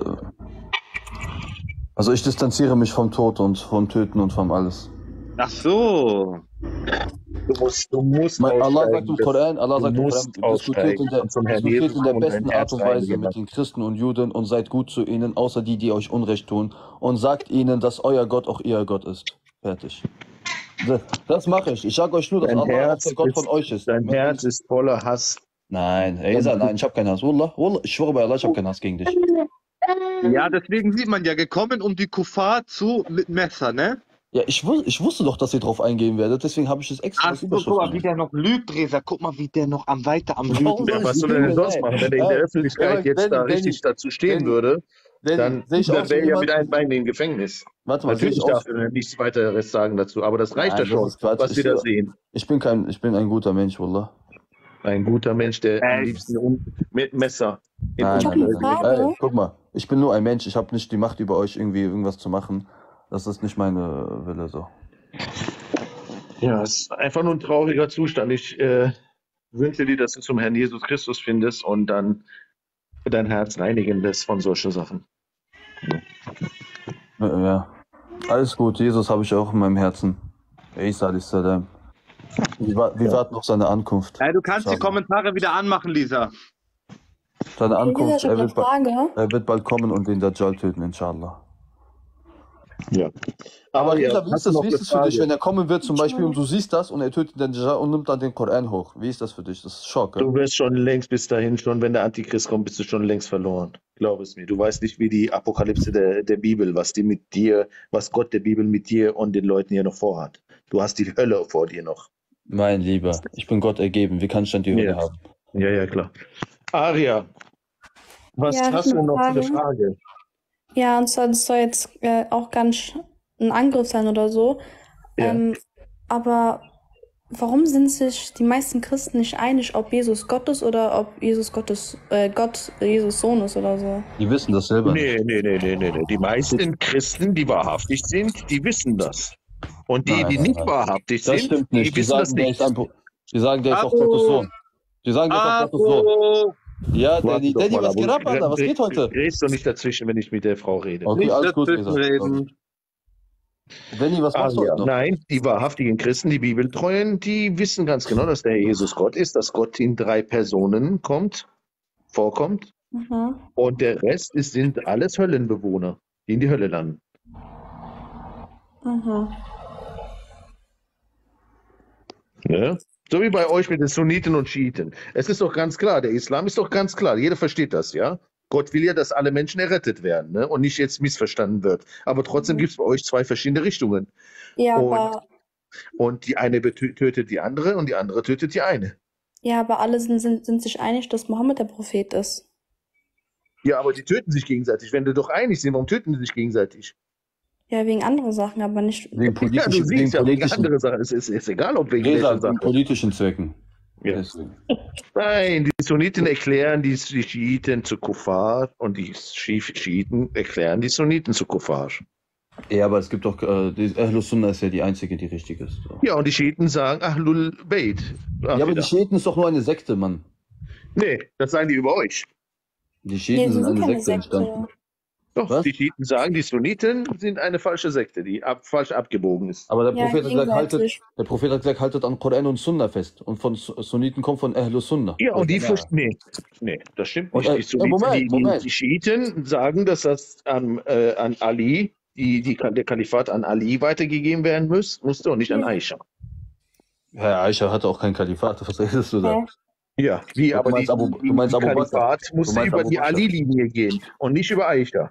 also ich distanziere mich vom Tod und vom Töten und vom alles. Ach so. Du musst, du musst Mein, Allah aussteigen, sagt im das- Koran, Allah du sagt im musst Koran, diskutiert aussteigen in der, und zum Herrn diskutiert Jesus in der und dein besten Herz Art und Weise reinigen mit lassen. den Christen und Juden und seid gut zu ihnen, außer die, die euch Unrecht tun, und sagt ihnen, dass euer Gott auch ihr Gott ist. Fertig. Das, das mache ich. Ich sage euch nur, dass Dein Allah auch Herz, der Gott ist, von euch ist. dein Herz ist voller Hass. Nein, ey, Isa, nein, ich habe keinen Hass. Wallah, Wallah, ich schwöre bei Allah, ich habe keinen Hass gegen dich. Ja, deswegen sieht man ja, gekommen um die Kuffar zu mit Messer, ne? Ja, ich, wus ich wusste doch, dass ihr drauf eingehen werdet, deswegen habe ich das extra Ach als so, Überschrift guck mal, wie gemacht. der noch lügt, Resa. Guck mal, wie der noch am weiter am Warum Lügen soll Ja, ich was soll er lügen? denn sonst Ey, machen? Wenn er in der ey, Öffentlichkeit Danny, jetzt da Danny, richtig dazu stehen Danny, würde, Danny, dann, sehe ich dann aus wie wäre er ja jemand- mit einem Bein im Gefängnis. Warte mal, sehe Natürlich ich aus, darf er nichts weiteres sagen dazu, aber das reicht Nein, ja schon, das ist Quatsch. was Ich wir da schwöre. sehen. ich bin kein, ich bin ein guter Mensch, Wallah. Ein guter Mensch, der am Ey. liebsten um, mit Messer in Nein, Ich hab nein, eine nein, nein. Frage. Ey, guck mal, ich bin nur ein Mensch, ich habe nicht die Macht über euch irgendwie irgendwas zu machen. Das ist nicht meine Wille so. Ja, es ist einfach nur ein trauriger Zustand. Ich äh, wünsche dir, dass du zum Herrn Jesus Christus findest und dann dein Herz reinigen lässt von solchen Sachen. Äh, Ja, alles gut, Jesus habe ich auch in meinem Herzen. Isa alayhi salam. Wir, wa- wir warten auf seine Ankunft. Ey, du kannst die Inshallah. Kommentare wieder anmachen, Lisa. Seine Lisa, Ankunft, ich er habe eine wird, ba Frage. er wird bald kommen und den Dajjal töten, inshallah. Ja. Aber ja, Isa, wie hast ist du das, noch wie eine ist das für dich, Frage? wenn er kommen wird zum Beispiel und du siehst das und er tötet den Dajjal und nimmt dann den Koran hoch? Wie ist das für dich? Das ist Schock, gell? Du wirst schon längst bis dahin, schon wenn der Antichrist kommt, bist du schon längst verloren. Glaub es mir. Du weißt nicht, wie die Apokalypse der, der Bibel, was die mit dir, was Gott der Bibel mit dir und den Leuten hier noch vorhat. Du hast die Hölle vor dir noch. Mein Lieber, ich bin Gott ergeben. Wie kann ich dann die Hölle Ja. haben? Ja, ja, klar. Aria, was Ja, ich hast hab du eine noch für eine Frage. Frage? Ja, und zwar, das soll jetzt äh, auch gar nicht ein Angriff sein oder so. Ja. Ähm, aber warum sind sich die meisten Christen nicht einig, ob Jesus Gott ist oder ob Jesus Gottes, äh, Gott Jesus Sohn ist oder so? Die wissen das selber nicht. Nee, nee, nee, nee, nee, nee. Die meisten Christen, die wahrhaftig sind, die wissen das. Und die, Nein, die nein, nicht nein. wahrhaftig Das sind, stimmt die nicht. Die wissen das sagen, der nicht. ist, ein, Pro- die sagen, der ist auch Abo. Gottes Sohn. Die sagen, der ist auch Gottes Sohn. Abo. Ja, Warte Danny, doch Danny, mal, was aber geht ab, Alter? Was geht heute? Redst du nicht dazwischen, wenn ich mit der Frau rede? Okay, Nicht alles gut, Isa. dazwischenreden. Danny, was machst du Aria, heute noch? nein, die wahrhaftigen Christen, die Bibeltreuen, die wissen ganz genau, dass der Jesus Gott ist, dass Gott in drei Personen kommt, vorkommt. Mhm. Und der Rest ist, sind alles Höllenbewohner, die in die Hölle landen. Mhm. Ja? So wie bei euch mit den Sunniten und Schiiten. Es ist doch ganz klar, der Islam ist doch ganz klar, jeder versteht das, ja? Gott will ja, dass alle Menschen errettet werden, ne? Und nicht jetzt missverstanden wird. Aber trotzdem gibt es bei euch zwei verschiedene Richtungen. Ja, Und- aber, Und die eine betö- tötet die andere und die andere tötet die eine. ja, aber alle sind, sind, sind sich einig, dass Mohammed der Prophet ist. Ja, aber die töten sich gegenseitig. Wenn die doch einig sind, warum töten die sich gegenseitig? Ja, wegen anderer Sachen, aber nicht. Wegen Ja, du politischen, wegen siehst ja, wegen politischen, andere Sachen. Es ist, ist egal, ob wegen Resa, welcher wegen Sache. politischen Zwecken. Ja. Deswegen. Nein, die Sunniten erklären die, die Schiiten zu Kuffar und die Schi- Schiiten erklären die Sunniten zu Kuffar. Ja, aber es gibt doch, äh, die Ahlus Sunnah ist ja die einzige, die richtig ist. So. Ja, und die Schiiten sagen Ahlul Bayt. Ach, Ja, aber die wieder. Schiiten ist doch nur eine Sekte, Mann. Nee, das sagen die über euch. Die Nee, Schiiten sie sind sind eine keine Sekte entstanden. Sekte. Doch, Was? die Schiiten sagen, die Sunniten sind eine falsche Sekte, die ab, falsch abgebogen ist. Aber der Ja, Prophet, hat gesagt, haltet, gegenseitig. der Prophet hat gesagt, haltet an Koran und Sunna fest. Und von Su- Sunniten kommt von Ahlus Sunnah. Ja, und die ja. verstehen. Nee, nee, das stimmt Und, nicht. äh, Die, ja, Sunniten, Moment, die, die, Moment. die Schiiten sagen, dass das an, äh, an Ali, die, die, der Kalifat an Ali weitergegeben werden muss, musste und nicht an Ja. Aisha. Herr Aisha hatte auch kein Kalifat, was redest du da? Hä? Ja, wie, Du aber die, meinst Abu- die, du meinst die Abu Bakr. Kalifat Du musste meinst über Abu die Bakr. Ali-Linie gehen und nicht über Aisha.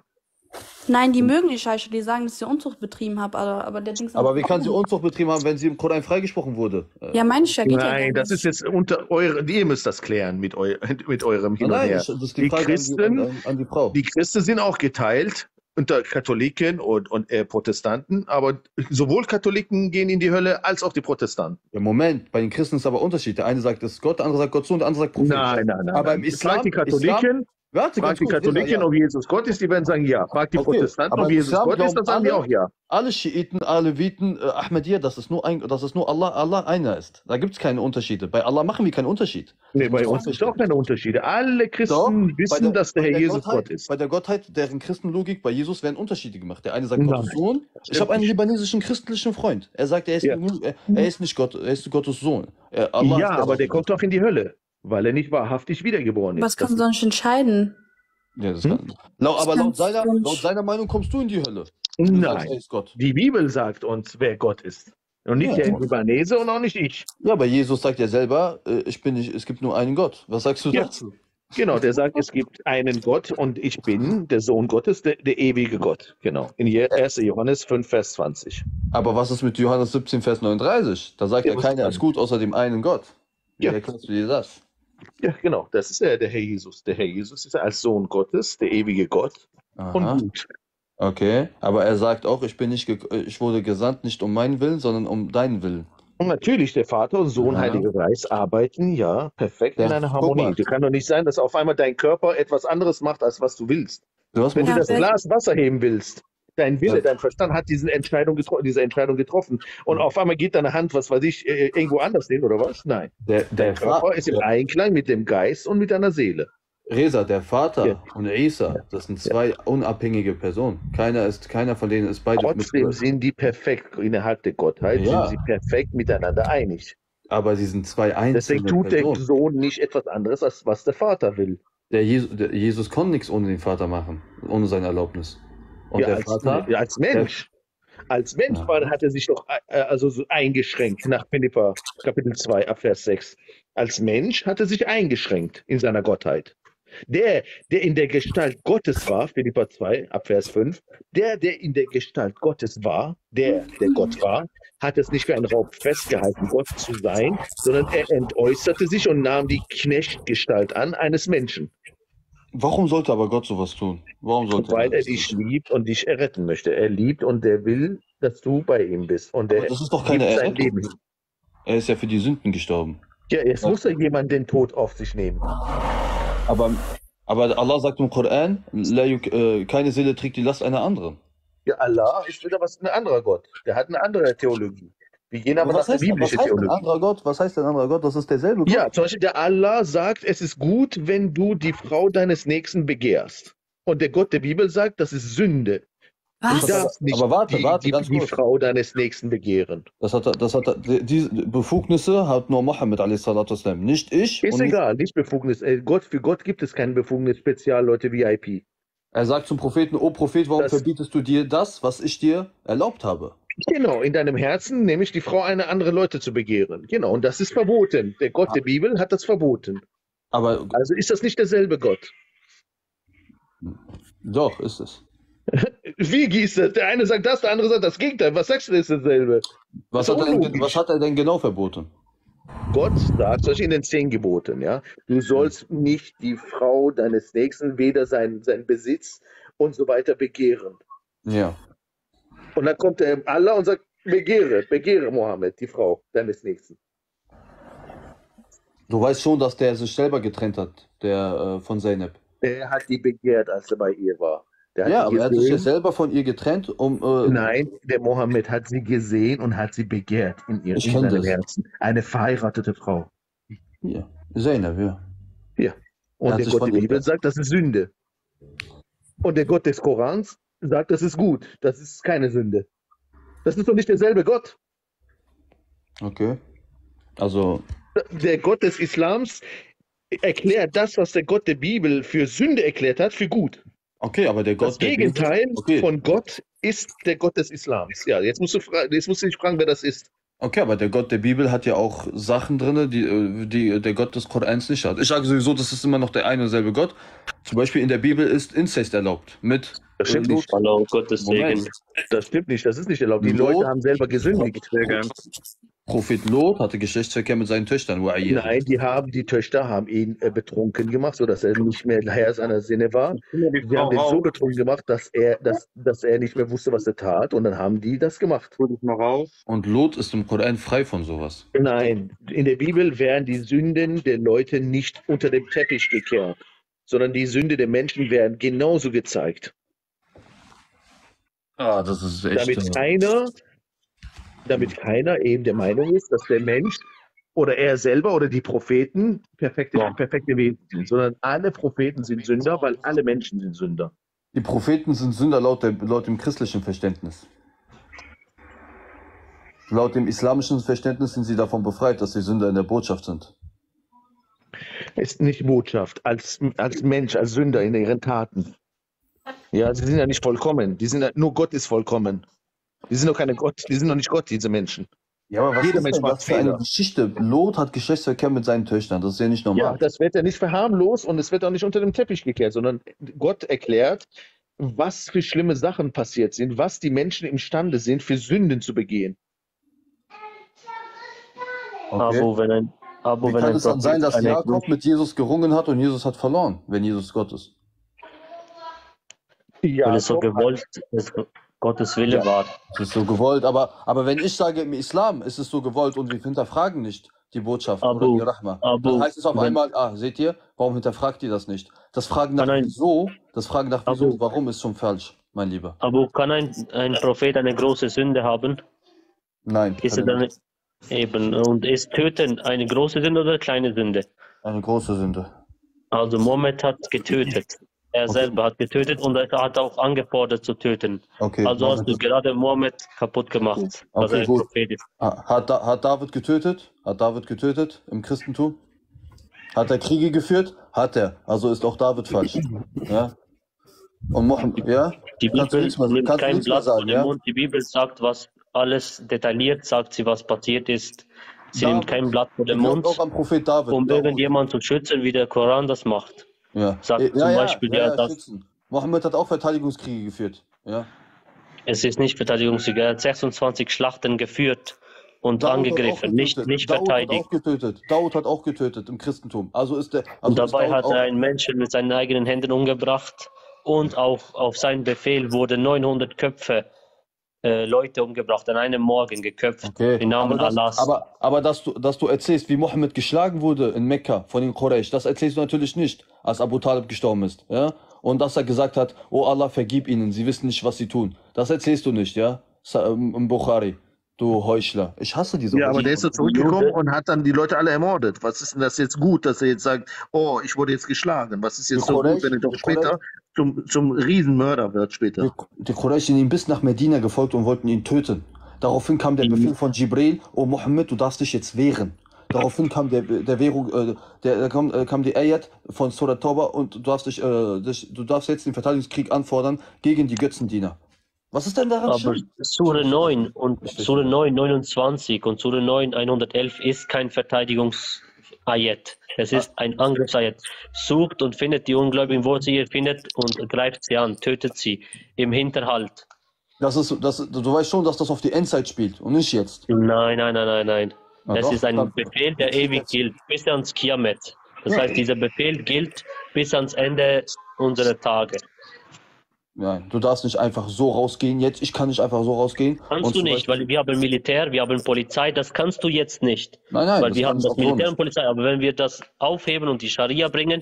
Nein, die mögen nicht Aisha, die sagen, dass sie Unzucht betrieben hat, aber, aber der Dings. Aber wie kann sie Unzucht betrieben haben, wenn sie im Koran freigesprochen wurde? Äh, Ja, meine ich ja, geht ja Nein, gar das nicht. ist jetzt unter eure, ihr müsst das klären mit, eu, mit eurem Hin und Nein, Her. ich, das ist die Die Frage Christen, an, die, an, an die Frau. die Christen sind auch geteilt unter Katholiken und, und äh, Protestanten, aber sowohl Katholiken gehen in die Hölle als auch die Protestanten. Im Moment, bei den Christen ist aber Unterschied. Der eine sagt, es ist Gott, der andere sagt Gott so und der andere sagt Prophet. Nein, nein, nein. Aber nein. im Islam, Frag die Katholiken, Islam warte, frag ganz die kurz, Katholiken, Reza, ja. ob Jesus Gott ist, die werden sagen ja. Frag die Okay, Protestanten, aber ob im Jesus Islam Gott ist, dann glauben sagen die alle- auch ja. Alle Schiiten, Aleviten, äh, Ahmadiyya, dass es nur ein, dass es nur Allah, Allah einer ist. Da gibt es keine Unterschiede. Bei Allah machen wir keinen Unterschied. Nee, Das bei muss man uns ist verstehen. doch keine Unterschiede. Alle Doch, Christen bei wissen, der- dass der bei Herr Jesus Gottheit, Gott ist. Bei der Gottheit, deren Christenlogik, bei Jesus werden Unterschiede gemacht. Der eine sagt Gottes Nein. Sohn. Ich Stimmt habe einen nicht. libanesischen christlichen Freund. Er sagt, er ist, Ja. nur- er, er ist nicht Gott, er ist Gottes Sohn. Er, Allah Ja, ist aber der wahre kommt doch in die Hölle, weil er nicht wahrhaftig wiedergeboren ist. Was Das kannst du nicht entscheiden? Gott. Ja, das Hm? kann, laut, aber laut kannst seiner, du nicht. laut seiner Meinung kommst du in die Hölle. Wenn du sagst, er Nein, ist Gott. die Bibel sagt uns, wer Gott ist. Und nicht Ja. der Libanese und auch nicht ich. Ja, aber Jesus sagt ja selber, äh, ich bin nicht, es gibt nur einen Gott. Was sagst du Ja. dazu? Genau, der sagt, es gibt einen Gott und ich bin der Sohn Gottes, der, der ewige Gott. Genau. In erster Johannes fünf, Vers zwanzig. Aber was ist mit Johannes siebzehn, Vers neununddreißig? Da sagt Ja, ja was keiner dann? ist gut außer dem einen Gott. Wie Ja. erklärst du dir das? Ja, genau, das ist der, der Herr Jesus. Der Herr Jesus ist als Sohn Gottes, der ewige Gott und Aha. gut. Okay, aber er sagt auch, ich bin nicht, ge ich wurde gesandt nicht um meinen Willen, sondern um deinen Willen. Und natürlich, der Vater und Sohn, Ja. Heiliger Geist arbeiten ja perfekt Ja, in einer guck Harmonie. mal. Du kann doch nicht sein, dass auf einmal dein Körper etwas anderes macht, als was du willst. Du hast Wenn mal du das Ja, Glas Wasser heben willst, dein Wille, Ja. dein Verstand hat diesen Entscheidung getro diese Entscheidung getroffen. Und auf einmal geht deine Hand, was weiß ich, äh, irgendwo anders hin, oder was? Nein. der, der Dein Körper Vater, ist im Einklang mit dem Geist und mit deiner Seele. Reza, der Vater Ja. und Isa, das sind zwei unabhängige Personen. Keiner ist, keiner von denen ist beide Trotzdem mit, sind die perfekt innerhalb der Gottheit, Ja. sind sie perfekt miteinander einig. aber sie sind zwei einzelne Deswegen tut der Personen. Sohn nicht etwas anderes, als was der Vater will. Der Jesus, der Jesus konnte nichts ohne den Vater machen, ohne seine Erlaubnis. Und Ja, der als, Vater, ja, als Mensch. Als Mensch Ja. war, hat er sich doch äh, also so eingeschränkt, nach Philipper Kapitel zwei, ab Vers sechs. Als Mensch hat er sich eingeschränkt in seiner Gottheit. Der, der in der Gestalt Gottes war, Philipper zwei, ab Vers fünf, der, der in der Gestalt Gottes war, der, der Gott war, hat es nicht für einen Raub festgehalten, Gott zu sein, sondern er entäußerte sich und nahm die Knechtgestalt an eines Menschen, warum sollte aber Gott sowas tun? Warum sollte weil er das dich tun? liebt und dich erretten möchte. Er liebt und der will, dass du bei ihm bist. Und Aber er das ist doch keine gibt sein Errettung. Leben hin. Er ist ja für die Sünden gestorben. Ja, jetzt muss ja jemand den Tod auf sich nehmen. Aber, aber Allah sagt im Koran, "La yuk- äh, keine Seele trägt die Last einer anderen. Ja, Allah ist wieder was ein anderer Gott. Der hat eine andere Theologie. Wir gehen aber Aber nach was der heißt, was biblischen heißt ein Theologie. anderer Gott? Was heißt ein anderer Gott? Das ist derselbe Gott. Ja, zum Beispiel der Allah sagt, es ist gut, wenn du die Frau deines Nächsten begehrst. Und der Gott der Bibel sagt, das ist Sünde. Du Was? darfst nicht Aber warte, die, warte, die, ganz die kurz. Frau deines Nächsten begehren. Das hat, er- das hat, er- die, diese Befugnisse hat nur Mohammed a s. Nicht ich. Ist und nicht, egal, nicht Befugnis. Äh, Gott, für Gott gibt es keine Befugnis, Spezialleute V I P. er sagt zum Propheten, O Prophet, warum Das- verbietest du dir das, was ich dir erlaubt habe? Genau, in deinem Herzen, nämlich die Frau einer anderen Leute zu begehren. Genau, und das ist verboten. Der Gott der Bibel hat das verboten. Aber Also ist das nicht derselbe Gott. doch, ist es. Wie gießt das? Der eine sagt das, der andere sagt das Gegenteil. Was sagst du, ist dasselbe? Was Das hat, ist er denn, unlogisch. was hat er denn genau verboten? Gott sagt, zum Beispiel in den zehn Geboten, ja, du sollst nicht die Frau deines Nächsten, weder sein, sein Besitz und so weiter begehren. Ja. Und dann kommt der Allah und sagt, begehre, begehre Mohammed, die Frau deines Nächsten. Du weißt schon, dass der sich selber getrennt hat, der äh, von Zeynep. Er hat die begehrt, als er bei ihr war. Der hat Ja, sie aber er hat sich ja gesehen. selber von ihr getrennt, um. Äh, Nein, der Mohammed hat sie gesehen und hat sie begehrt in, ihr, Ich in kenn seinem das. Herzen. Eine verheiratete Frau. Hier, Zainab, ja. Ja. Er Und hat der sich Gott von der ihr Bibel getrennt. sagt, das ist Sünde. Und der Gott des Korans sagt, das ist gut. Das ist keine Sünde. Das ist doch nicht derselbe Gott. Okay. Also, Der Gott des Islams erklärt das, was der Gott der Bibel für Sünde erklärt hat, für gut. okay, aber der Das Gott der Bibel. Gegenteil Okay. von Gott ist der Gott des Islams. Ja, jetzt musst du, fra- jetzt musst du dich fragen, wer das ist. Okay, aber der Gott der Bibel hat ja auch Sachen drin, die, äh, die der Gott des Korans nicht hat. Ich sage sowieso, das ist immer noch der eine und selbe Gott. Zum Beispiel in der Bibel ist Inzest erlaubt. Mit Das stimmt äh, nicht. Hallo, Gottes Moment. Segen. Das stimmt nicht. Das ist nicht erlaubt. Die Lot- Leute haben selber gesündigt. Sehr gern. Prophet Lot hatte Geschlechtsverkehr mit seinen Töchtern. Nein, die haben, die Töchter haben ihn äh, betrunken gemacht, sodass er nicht mehr Herr seiner Sinne war. Ich finde die Sie haben Frau den so raus. betrunken gemacht, dass er, dass, dass er nicht mehr wusste, was er tat. Und dann haben die das gemacht. Hol dich mal raus. Und Lot ist im Koran frei von sowas. Nein, in der Bibel werden die Sünden der Leute nicht unter dem Teppich gekehrt, sondern die Sünde der Menschen werden genauso gezeigt. Ah, das ist echt. Damit äh, keiner, damit keiner eben der Meinung ist, dass der Mensch oder er selber oder die Propheten perfekte, Ja. perfekte Wesen sind, sondern alle Propheten sind Sünder, weil alle Menschen sind Sünder. Die Propheten sind Sünder laut, der, laut dem christlichen Verständnis. Laut dem islamischen Verständnis sind sie davon befreit, dass sie Sünder in der Botschaft sind. Ist nicht Botschaft, als, als Mensch, als Sünder in ihren Taten. Ja, sie sind ja nicht vollkommen. Die sind ja, nur Gott ist vollkommen. Die sind doch keine Gott, die sind doch nicht Gott, diese Menschen. Ja, aber was Jeder ist Mensch denn macht das für eine Fehler. Geschichte? Lot hat Geschlechtsverkehr mit seinen Töchtern. Das ist ja nicht Ja, normal. das wird ja nicht verharmlost und es wird auch nicht unter dem Teppich gekehrt, sondern Gott erklärt, was für schlimme Sachen passiert sind, was die Menschen imstande sind, für Sünden zu begehen. Okay. Aber wenn ein, aber Wie wenn kann ein es dann sein, dass eine Jakob mit Jesus gerungen hat und Jesus hat verloren, wenn Jesus Gott ist? weil es so Jakob- gewollt, es Gottes Wille Ja. war. Es ist so gewollt, aber, aber wenn ich sage, im Islam ist es so gewollt und wir hinterfragen nicht die Botschaft Abu, oder die Rahma, Abu, dann heißt es auf wenn- einmal, ah, seht ihr, warum hinterfragt ihr das nicht? Das Fragen nach Kann ein- wieso, das Fragen nach wieso, Abu. warum ist schon falsch, mein Lieber. Aber kann ein, ein Prophet eine große Sünde haben? Nein, Ist er kann er dann nicht. eben, und ist Töten eine große Sünde oder eine kleine Sünde? Eine große Sünde. Also Mohammed hat getötet. Er Okay. selber hat getötet und er hat auch angefordert zu töten. Okay, Also hast du Mohammed- gerade Mohammed kaputt gemacht, was Okay, ein gut. Prophet ist. Ah, Hat, Da- hat David getötet? Hat David getötet im Christentum? Hat er Kriege geführt? Hat er. Also ist auch David falsch. Ja? Und Mohammed, ja? Die Kannst du Bibel nichts mehr, nimmt kannst du kein nichts mehr Blatt von sagen, dem ja? Mund. Die Bibel sagt, was alles detailliert, sagt sie, was passiert ist. Sie David. nimmt kein Blatt vor Ihr dem glaubt Mund, auch an Prophet David. um David. irgendjemanden zu schützen, wie der Koran das macht. Ja. Sagt ja, zum ja, Beispiel, ja, ja, ja, dass schützen. Mohammed hat auch Verteidigungskriege geführt. Ja. es ist nicht Verteidigungskrieg. Er hat sechsundzwanzig Schlachten geführt und Daud hat auch angegriffen, nicht, getötet. nicht Daud hat verteidigt. auch getötet. Daud hat auch getötet im Christentum. Also ist der. Also Und ist dabei Daud hat auch, er einen Menschen mit seinen eigenen Händen umgebracht und auch auf seinen Befehl wurden neunhundert Köpfe äh, Leute umgebracht, an einem Morgen geköpft, Okay. im Namen aber das, Allahs. aber, aber dass du, dass du erzählst, wie Mohammed geschlagen wurde in Mekka von den Quraysh, das erzählst du natürlich nicht, als Abu Talib gestorben ist, ja? Und dass er gesagt hat, oh Allah, vergib ihnen, sie wissen nicht, was sie tun. Das erzählst du nicht, ja? Sa- Im im Bukhari, du Heuchler. Ich hasse diese Ja, aber der ist so zurückgekommen Jude- und hat dann die Leute alle ermordet. Was ist denn das jetzt gut, dass er jetzt sagt, oh, ich wurde jetzt geschlagen? Was ist jetzt Die so gut, Quraysh- wenn er doch die später zum, zum Riesenmörder wird Die, später? die Quraysh sind ihm bis nach Medina gefolgt und wollten ihn töten. Daraufhin kam der Befehl von Jibril, oh Mohammed, du darfst dich jetzt wehren. Daraufhin kam der, der Währung, äh, der, der kam, äh, kam die Ayat von Surah Tauba und du darfst dich, äh, dich, du darfst jetzt den Verteidigungskrieg anfordern gegen die Götzendiener. Was ist denn daran Aber schlimm? Sure neun und Ich verstehe. Sure neun, neunundzwanzig und Sure neun, hundertelf ist kein Verteidigungsayat. Es ist ein Angriffsayat. Sucht und findet die Ungläubigen, wo sie ihr findet und greift sie an, tötet sie im Hinterhalt. Das ist, das, du weißt schon, dass das auf die Endzeit spielt und nicht jetzt. Nein, nein, nein, nein, nein. Na Es doch, ist ein dann- Befehl, der ewig gilt, bis ans Kiamet. Das Ja. heißt, dieser Befehl gilt bis ans Ende unserer Tage. Nein, du darfst nicht einfach so rausgehen jetzt. Ich kann nicht einfach so rausgehen. Kannst und du zum nicht, Beispiel- weil wir haben Militär, wir haben Polizei, das kannst du jetzt nicht. Nein, nein, Weil das wir kann haben ich das auch so Militär nicht. und Polizei, aber wenn wir das aufheben und die Scharia bringen,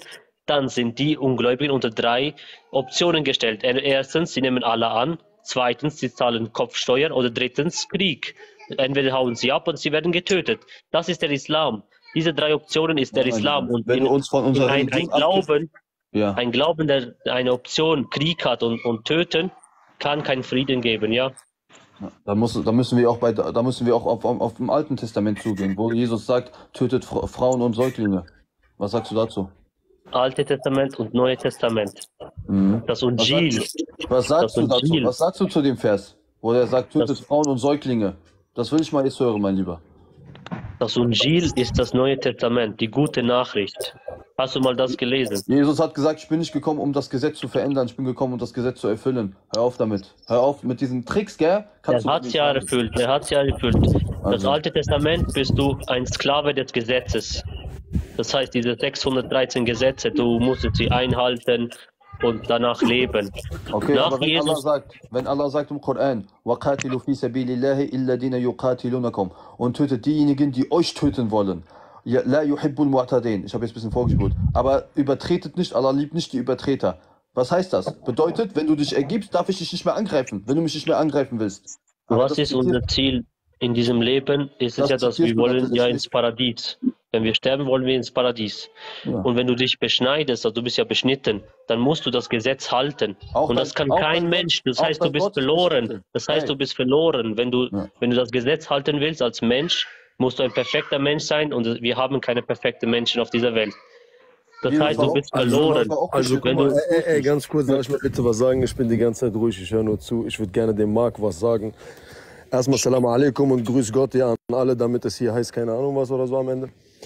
dann sind die Ungläubigen unter drei Optionen gestellt. Erstens, sie nehmen Allah an. Zweitens, sie zahlen Kopfsteuer. Oder drittens, Krieg. Entweder hauen sie ab oder sie werden getötet. Das ist der Islam. Diese drei Optionen ist der Nein, Islam. Und wenn in, du uns von unserer ein, ein Religion Glauben, Ja. ein Glauben, der eine Option Krieg hat und, und töten, kann keinen Frieden geben, ja. Da, muss, da müssen wir auch bei, da müssen wir auch auf, auf, auf dem Alten Testament zugehen, wo Jesus sagt, tötet Fra- Frauen und Säuglinge. Was sagst du dazu? Alte Testament und Neue Testament. Mhm. Das Unjil. Was sagst Das du dazu? Unjil. Was sagst du zu dem Vers, wo er sagt, tötet Das- Frauen und Säuglinge? Das will ich mal jetzt hören, mein Lieber. Das Unjil ist das Neue Testament, die gute Nachricht. Hast du mal das gelesen? Jesus hat gesagt, ich bin nicht gekommen, um das Gesetz zu verändern, ich bin gekommen, um das Gesetz zu erfüllen. Hör auf damit. Hör auf mit diesen Tricks, gell? Er Kannst du hat es ja erfüllt, er hat es ja erfüllt. Das Also. Alte Testament bist du ein Sklave des Gesetzes. Das heißt, diese sechshundertdreizehn Gesetze, du musstest sie einhalten und danach leben. Okay, Nach aber wenn Allah Jesus, sagt, wenn Allah sagt im Koran, وَقَاتِلُوا فِي سَبِيلِ اللَّهِ إِلَّذِينَ يُقَاتِلُونَكُمْ und tötet diejenigen, die euch töten wollen. Ja, la yuhibbul mu'tadin. Ich habe jetzt ein bisschen vorgespult. Aber übertretet nicht, Allah liebt nicht die Übertreter. Was heißt das? Bedeutet, wenn du dich ergibst, darf ich dich nicht mehr angreifen, wenn du mich nicht mehr angreifen willst. Aber was das ist zitiert- unser Ziel in diesem Leben? Ist es Das ja, dass zitierst wir du wollen natürlich ja nicht. ins Paradies. Wenn wir sterben, wollen wir ins Paradies. Ja. Und wenn du dich beschneidest, also du bist ja beschnitten, dann musst du das Gesetz halten. Auch Und bei- das kann auch kein bei Mensch. Gott- Das auch heißt, bei du bist Gott ist verloren. beschnitten. Das heißt, Hey. du bist verloren. Wenn du, Ja. wenn du das Gesetz halten willst als Mensch, musst du ein perfekter Mensch sein. Und wir haben keine perfekten Menschen auf dieser Welt. Das Jesus heißt, war du auch- bist also, verloren. war auch Also, beschnitten. guck mal, Wenn du- ey, ey, ganz kurz, darf ich mal bitte was sagen? Ich bin die ganze Zeit ruhig, ich höre nur zu. Ich würde gerne dem Marc was sagen. Erstmal Salam alaikum und grüß Gott ja an alle, damit es hier heißt, keine Ahnung was oder so am Ende.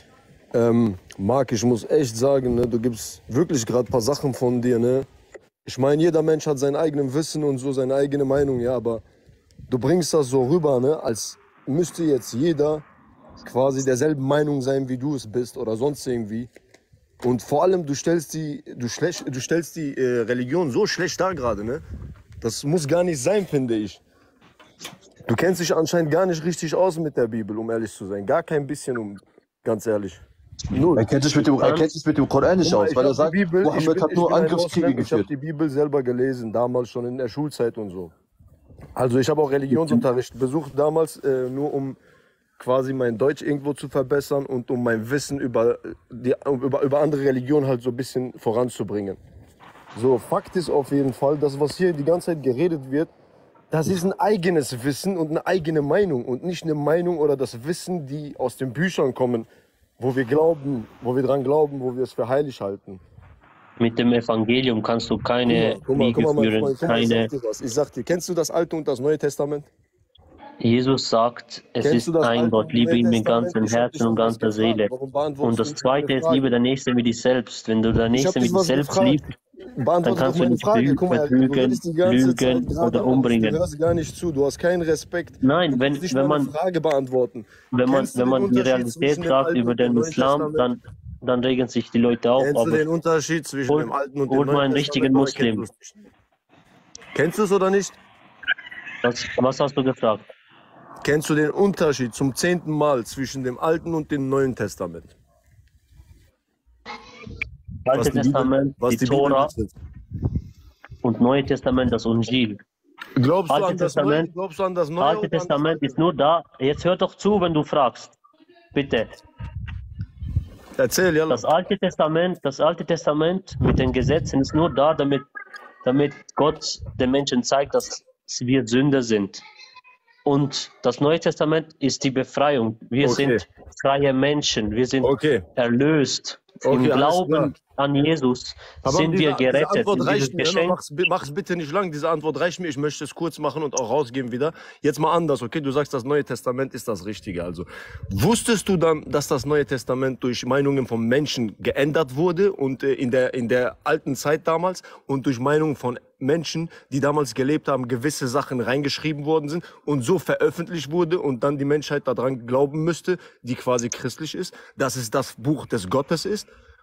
Ähm, Marc, ich muss echt sagen, ne, du gibst wirklich gerade ein paar Sachen von dir. Ne? Ich meine, jeder Mensch hat sein eigenes Wissen und so seine eigene Meinung, ja, aber du bringst das so rüber, ne, als müsste jetzt jeder quasi derselben Meinung sein, wie du es bist oder sonst irgendwie. Und vor allem, du stellst die, du schlecht, du stellst die äh, Religion so schlecht dar gerade, ne? Das muss gar nicht sein, finde ich. Du kennst dich anscheinend gar nicht richtig aus mit der Bibel, um ehrlich zu sein. Gar kein bisschen, um ganz ehrlich. Null. Er kennt sich mit dem, er kennt sich mit dem Koran nicht Guck mal, aus, ich weil er hab die sagt, Bibel- ich Mohammed bin- hat ich nur bin ein Angriffskriege Moslem, Ich habe geführt. die Bibel selber gelesen, damals schon in der Schulzeit und so. Also ich habe auch Religionsunterricht besucht damals, äh, nur um quasi mein Deutsch irgendwo zu verbessern und um mein Wissen über, die, über, über andere Religionen halt so ein bisschen voranzubringen. So, Fakt ist auf jeden Fall, das, was hier die ganze Zeit geredet wird, das ist ein eigenes Wissen und eine eigene Meinung und nicht eine Meinung oder das Wissen, die aus den Büchern kommen, wo wir glauben, wo wir dran glauben, wo wir es für heilig halten. Mit dem Evangelium kannst du keine Guck mal, Kriege guck mal, mein führen, Freund, guck mal, ich keine. sag dir was. Ich sag dir, kennst du das Alte und das Neue Testament? Jesus sagt, es Kennst ist du das ein Alte Gott, und liebe Neue ihn mit Testament? ganzem Ich hab dich Herzen und doch was ganzer gefragt. Seele. Warum beantwortest Und du das nicht meine zweite ist, Frage? liebe der Nächste wie dich selbst. Wenn du der Ich Nächste hab wie dich dich was selbst gefragt. liebst, dann Beantworte doch kannst du meine nicht Frage. Guck mal, du betrügen, redest die ganze Zeit lügen gerade, oder aber du umbringen. hörst gar nicht zu. Du hast keinen Respekt. Nein, Du wenn, kannst nicht wenn meine man, Frage beantworten. wenn man, Kennst du wenn den man die Unterschied Realität zwischen dem sagt Alten über und dem den Neuen Islam, Testament? dann, dann regen sich die Leute auf. Kennst du Aber den Unterschied zwischen hol, dem Alten und dem hol mal Neuen einen richtigen Testament? Oder kennst Muslim. du es nicht? Kennst du es oder nicht? Was, was hast du gefragt? Kennst du den Unterschied zum zehnten Mal zwischen dem Alten und dem Neuen Testament? Alte die Bibel- Testament, was die, die Bibel Tora betrifft. und Neue Testament, das Unjil. Glaubst du Alte an das Neue? Testament, Glaubst du an das Neue Alte oder an das Testament Alte? ist nur da. Jetzt hör doch zu, wenn du fragst. Bitte. Erzähl, ja. Das Alte Testament, das Alte Testament mit den Gesetzen ist nur da, damit, damit Gott den Menschen zeigt, dass wir Sünder sind. Und das Neue Testament ist die Befreiung. Wir Okay. sind freie Menschen. Wir sind Okay. erlöst. Im Okay, alles Glauben an Jesus Aber sind diese, wir diese gerettet. Antwort Und dieses reicht mir. Ne? Geschenk, Mach's, bi- mach's bitte nicht lang. Diese Antwort reicht mir. Ich möchte es kurz machen und auch rausgeben wieder. Jetzt mal anders, okay? Du sagst, das Neue Testament ist das Richtige. Also wusstest du dann, dass das Neue Testament durch Meinungen von Menschen geändert wurde und äh, in der in der alten Zeit damals und durch Meinungen von Menschen, die damals gelebt haben, gewisse Sachen reingeschrieben worden sind und so veröffentlicht wurde und dann die Menschheit daran glauben müsste, die quasi christlich ist, dass es das Buch des Gottes ist?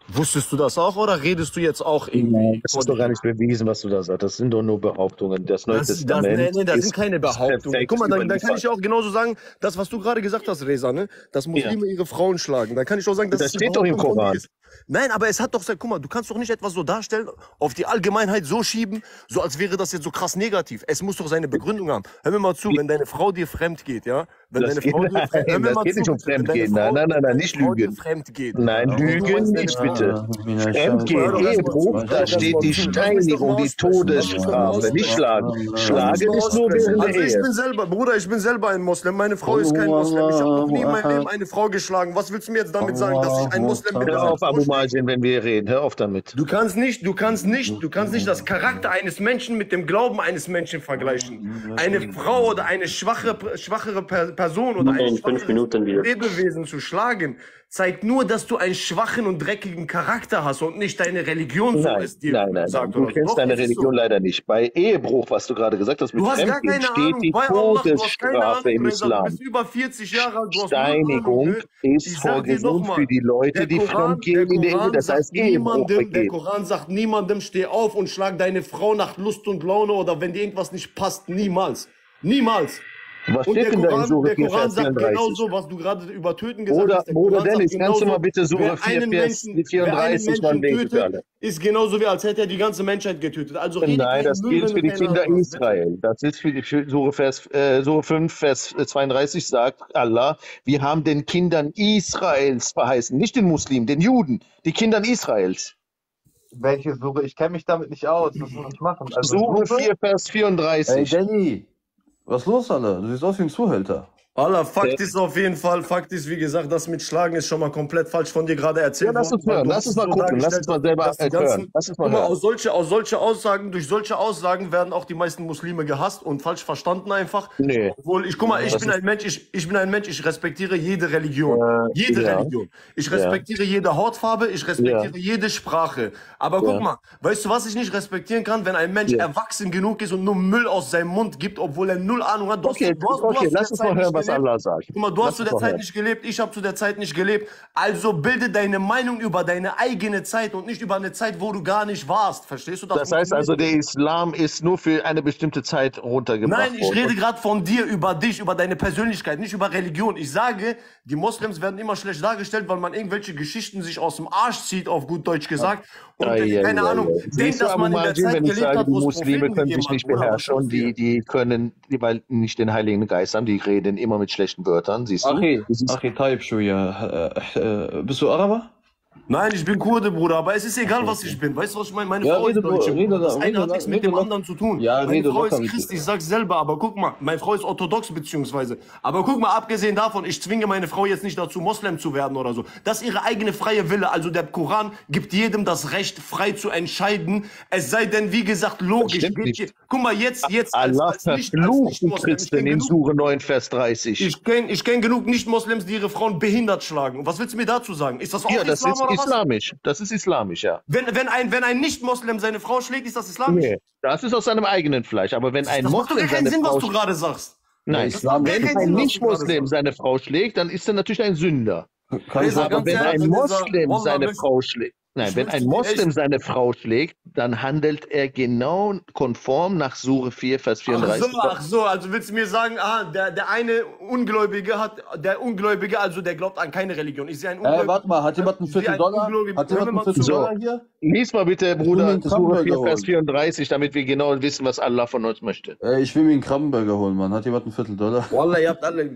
Wusstest du das auch oder redest du jetzt auch irgendwie? Nein, das vor ist doch dir? gar nicht bewiesen, was du da sagst. Das sind doch nur Behauptungen. Das Neue Das, das, Testament nee, nee, das ist, sind keine ist Behauptungen. perfekt Guck mal, dann, dann kann überliefert. ich auch genauso sagen, das, was du gerade gesagt hast, Reza, ne? dass Ja. Muslime ihre Frauen schlagen. Dann kann ich auch sagen, dass Das es eine steht doch im Behauptung von dir Koran. ist. Nein, aber es hat doch, guck mal, du kannst doch nicht etwas so darstellen, auf die Allgemeinheit so schieben, so als wäre das jetzt so krass negativ. Es muss doch seine Begründung haben. Hör mir mal zu, wenn deine Frau dir fremd geht, ja? Wenn Das deine geht, Frau dir fremd, hör nein, mir das mal geht zu, nicht um bitte. Wenn deine Fremdgehen. Frau, Nein, nein, nein, wenn nein, deine nicht Frau dir lügen. fremd geht. Nein, Und du lügen meinst, deine nicht, Frau, bitte. hör Fremdgehen, doch erst mal Ehebruch, zu, hör da doch erst steht mal die zu. Lass mich doch Steinigung, mal die aussprechen. Lass mich doch mal Todesstrafe, nicht aussprechen. schlagen. Lass mich Schlagen mal ist nur aussprechen. während der Also ich Ehe. bin selber, Bruder, ich bin selber ein Moslem. Meine Frau ist kein Moslem. Ich habe noch nie in meinem Leben eine Frau geschlagen. Was willst du mir jetzt damit sagen, dass ich ein Moslem bin, der Hör seine auf, Frau Abu schlägt? Mazin, wenn wir reden. Hör auf damit. Du kannst nicht, du kannst nicht, du kannst nicht das Charakter eines Menschen mit dem Glauben eines Menschen vergleichen. Eine Frau oder eine schwache, schwachere Per- Person oder ein In fünf schwacheres Minuten wieder. Lebewesen zu schlagen, zeigt nur, dass du einen schwachen und dreckigen Charakter hast und nicht deine Religion so Nein, es dir nein, nein, sagt. nein. Du Oder so. kennst Doch, deine es ist Religion so. leider nicht. Bei Ehebruch, was du gerade gesagt hast, mit Du hast gar Fremdgehen, keine steht Ahnung. die Bei Allah, du hast keine Todesstrafe Ahnung, im Reza. Du Islam. bist über vierzig Jahre alt, du hast null Ahnung. Steinigung Ne? Ich ist sag dir vorgesehen nochmal, für die Leute, der die Koran, der fremdgehen in der Ehe, Koran das sagt heißt Ehebruch niemandem, der begehen. Koran sagt niemandem, steh auf und schlag deine Frau nach Lust und Laune oder wenn dir irgendwas nicht passt. Niemals. Niemals. Was Und der steht denn da in Koran, Sure der vier, Koran Vers sagt vierunddreißig? genauso, was du gerade über Töten gesagt Bruder, hast. Der Bruder Koran sagt Dennis, kannst du mal genauso, bitte Sure wer vier, einen Vers Menschen, wer einen vierunddreißig mal Menschen lesen für tötet, alle? ist genauso wie, als hätte er die ganze Menschheit getötet. Also rede Nein, keinen das Müll, gilt wenn für du die keine Kinder Ahnung hast. Bitte. Israel. Das ist für die für Sure, Vers, äh, Sure fünf, Vers zweiunddreißig sagt Allah, wir haben den Kindern Israels verheißen, nicht den Muslimen, den Juden, die Kindern Israels. Welche Suche? Ich kenne mich damit nicht aus. Was soll ich machen? Also Sure Suche? vier, Vers Ey, vierunddreißig. Danny, was ist los, Alter? Du siehst aus wie ein Zuhälter. Allah, Fakt ist auf jeden Fall, Fakt ist, wie gesagt, das mit Schlagen ist schon mal komplett falsch von dir gerade Ja, erzählt lass worden. uns weil hören, du lass hast uns es mal so gucken, lass dargestellt, uns mal selber dass die äh, hören. ganzen, Lass uns mal guck mal, hören. aus solche, aus solche Aussagen, durch solche Aussagen werden auch die meisten Muslime gehasst und falsch verstanden einfach. Nee. Obwohl, ich guck mal, ich Das bin ist- ein Mensch, ich, ich bin ein Mensch, ich respektiere jede Religion. Äh, Jede ja. Religion. Ich Ja. respektiere jede Hautfarbe, ich respektiere Ja. jede Sprache. Aber guck Ja. mal, weißt du, was ich nicht respektieren kann, wenn ein Mensch Ja. erwachsen genug ist und nur Müll aus seinem Mund gibt, obwohl er null Ahnung hat. Du hast- Okay, du hast- du okay, hast zu lass der uns Zeit mal hören, nicht was gelebt. Allah sagt. Guck mal, du hast Lass zu uns der mal Zeit hören. nicht gelebt, ich habe zu der Zeit nicht gelebt. Also bilde deine Meinung über deine eigene Zeit und nicht über eine Zeit, wo du gar nicht warst. Verstehst du das? Das heißt also, der Islam ist nur für eine bestimmte Zeit runtergebracht Nein, ich worden. rede gerade von dir, über dich, über deine Persönlichkeit, nicht über Religion. Ich sage, die Moslems werden immer schlecht dargestellt, weil man irgendwelche Geschichten sich aus dem Arsch zieht, auf gut Deutsch gesagt. Und Ei, äh, ei, keine ei, Ahnung, ei. denkt, Siehst du, dass Abu man in der Mazin, Zeit wenn ich gelebt sage, hat, die wo es Muslime Propheten können gegeben sich hat, nicht Bruder, was beherrschen, ist die, dir? die können, die, weil nicht den Heiligen Geist haben, die reden immer mit schlechten Wörtern, siehst du? Achi, Das ist- Achi, Taib, Schuja. Äh, äh, bist du Araber? Nein, ich bin Kurde, Bruder, aber es ist egal, was ich bin. Weißt du, was ich meine? Meine Ja, Frau ist rede, Deutsche, rede, Bruder. Das rede, eine hat rede, nichts mit rede dem locker. anderen zu tun. Ja, Meine rede Frau locker ist mit Christ, dir. ich sag's selber, aber guck mal, meine Frau ist orthodox beziehungsweise. Aber guck mal, abgesehen davon, ich zwinge meine Frau jetzt nicht dazu, Moslem zu werden oder so. Das ist ihre eigene freie Wille. Also der Koran gibt jedem das Recht, frei zu entscheiden. Es sei denn, wie gesagt, logisch. stimmt Geht nicht. hier- Guck mal, jetzt, jetzt als, Allah als nicht, als verflucht nicht die Moslem. Ich Christen kenn in genug, Sure neun, Vers dreißig. ich kenn, ich kenn genug Nicht-Moslems, die ihre Frauen behindert schlagen. Und was willst du mir dazu sagen? Ist das auch Ja, das Islam ist oder was? islamisch. Das ist islamisch, ja. Wenn, wenn ein, wenn ein Nicht-Moslem seine Frau schlägt, ist das islamisch? Nee, das ist aus seinem eigenen Fleisch. Aber wenn ein Das macht doch Moslem gar keinen seine Sinn, was Frau du gerade sagst. Nein, Das macht wenn gar keinen ein Sinn, was du Nicht-Muslim gerade seine Frau schlägt, dann ist er natürlich ein Sünder. Kann ich Reza, sagen? Aber ganz wenn ehrlich, ein Reza, Moslem Wallah, seine möchte- Frau schlägt, nein, ich wenn möchte ein dir Moslem echt- seine Frau schlägt, dann handelt er genau konform nach Sure vier, Vers Ach vierunddreißig. so, ach so, also willst du mir sagen, ah, der, der eine Ungläubige hat, der Ungläubige, also der glaubt an keine Religion. Ich sehe einen Ey, Ungläubigen. warte mal, hat jemand einen Ich sehe Viertel einen Dollar? Ungläubigen. Hat Hör jemand mir einen mal Viertel zu. Dollar hier? Lies mal bitte, will mir Bruder, einen Sure Krabbenburger vier, Vers holen. vierunddreißig, damit wir genau wissen, was Allah von uns möchte. Ey, ich will mir einen Krabbenburger holen, Mann. Hat jemand einen Viertel Dollar? Wallah, ihr habt alle.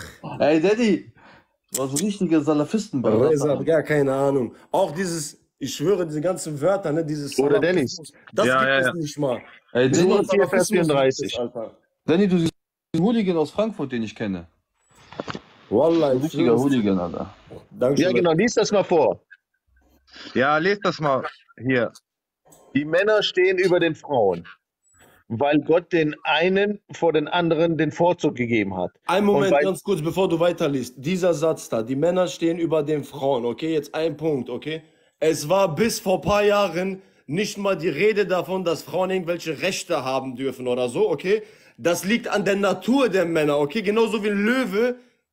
Ey, Daddy! Du hast so richtige Salafisten bei Reza hat gar keine Ahnung. Auch dieses, ich schwöre, diese ganzen Wörter, ne, dieses Oder Salafismus, das Ja, gibt ja, es ja. nicht mal. Ey, Nicht mal Danny, vier, Vers Salafismus gibt es, vierunddreißig. Alter. Danny, du siehst einen Hooligan aus Frankfurt, den ich kenne. Wallah, Ein ich richtiger schwöre. Hooligan, Alter. Danke. Ja, genau, lies das mal vor. Ja, lest das mal hier. Die Männer stehen über den Frauen, weil Gott den einen vor den anderen den Vorzug gegeben hat. Ein Moment, Und weil- ganz kurz, bevor du weiterliest. Dieser Satz da, die Männer stehen über den Frauen, okay? Jetzt ein Punkt, okay? Es war bis vor ein paar Jahren nicht mal die Rede davon, dass Frauen irgendwelche Rechte haben dürfen oder so, okay? Das liegt an der Natur der Männer, okay? Genauso wie ein Löwe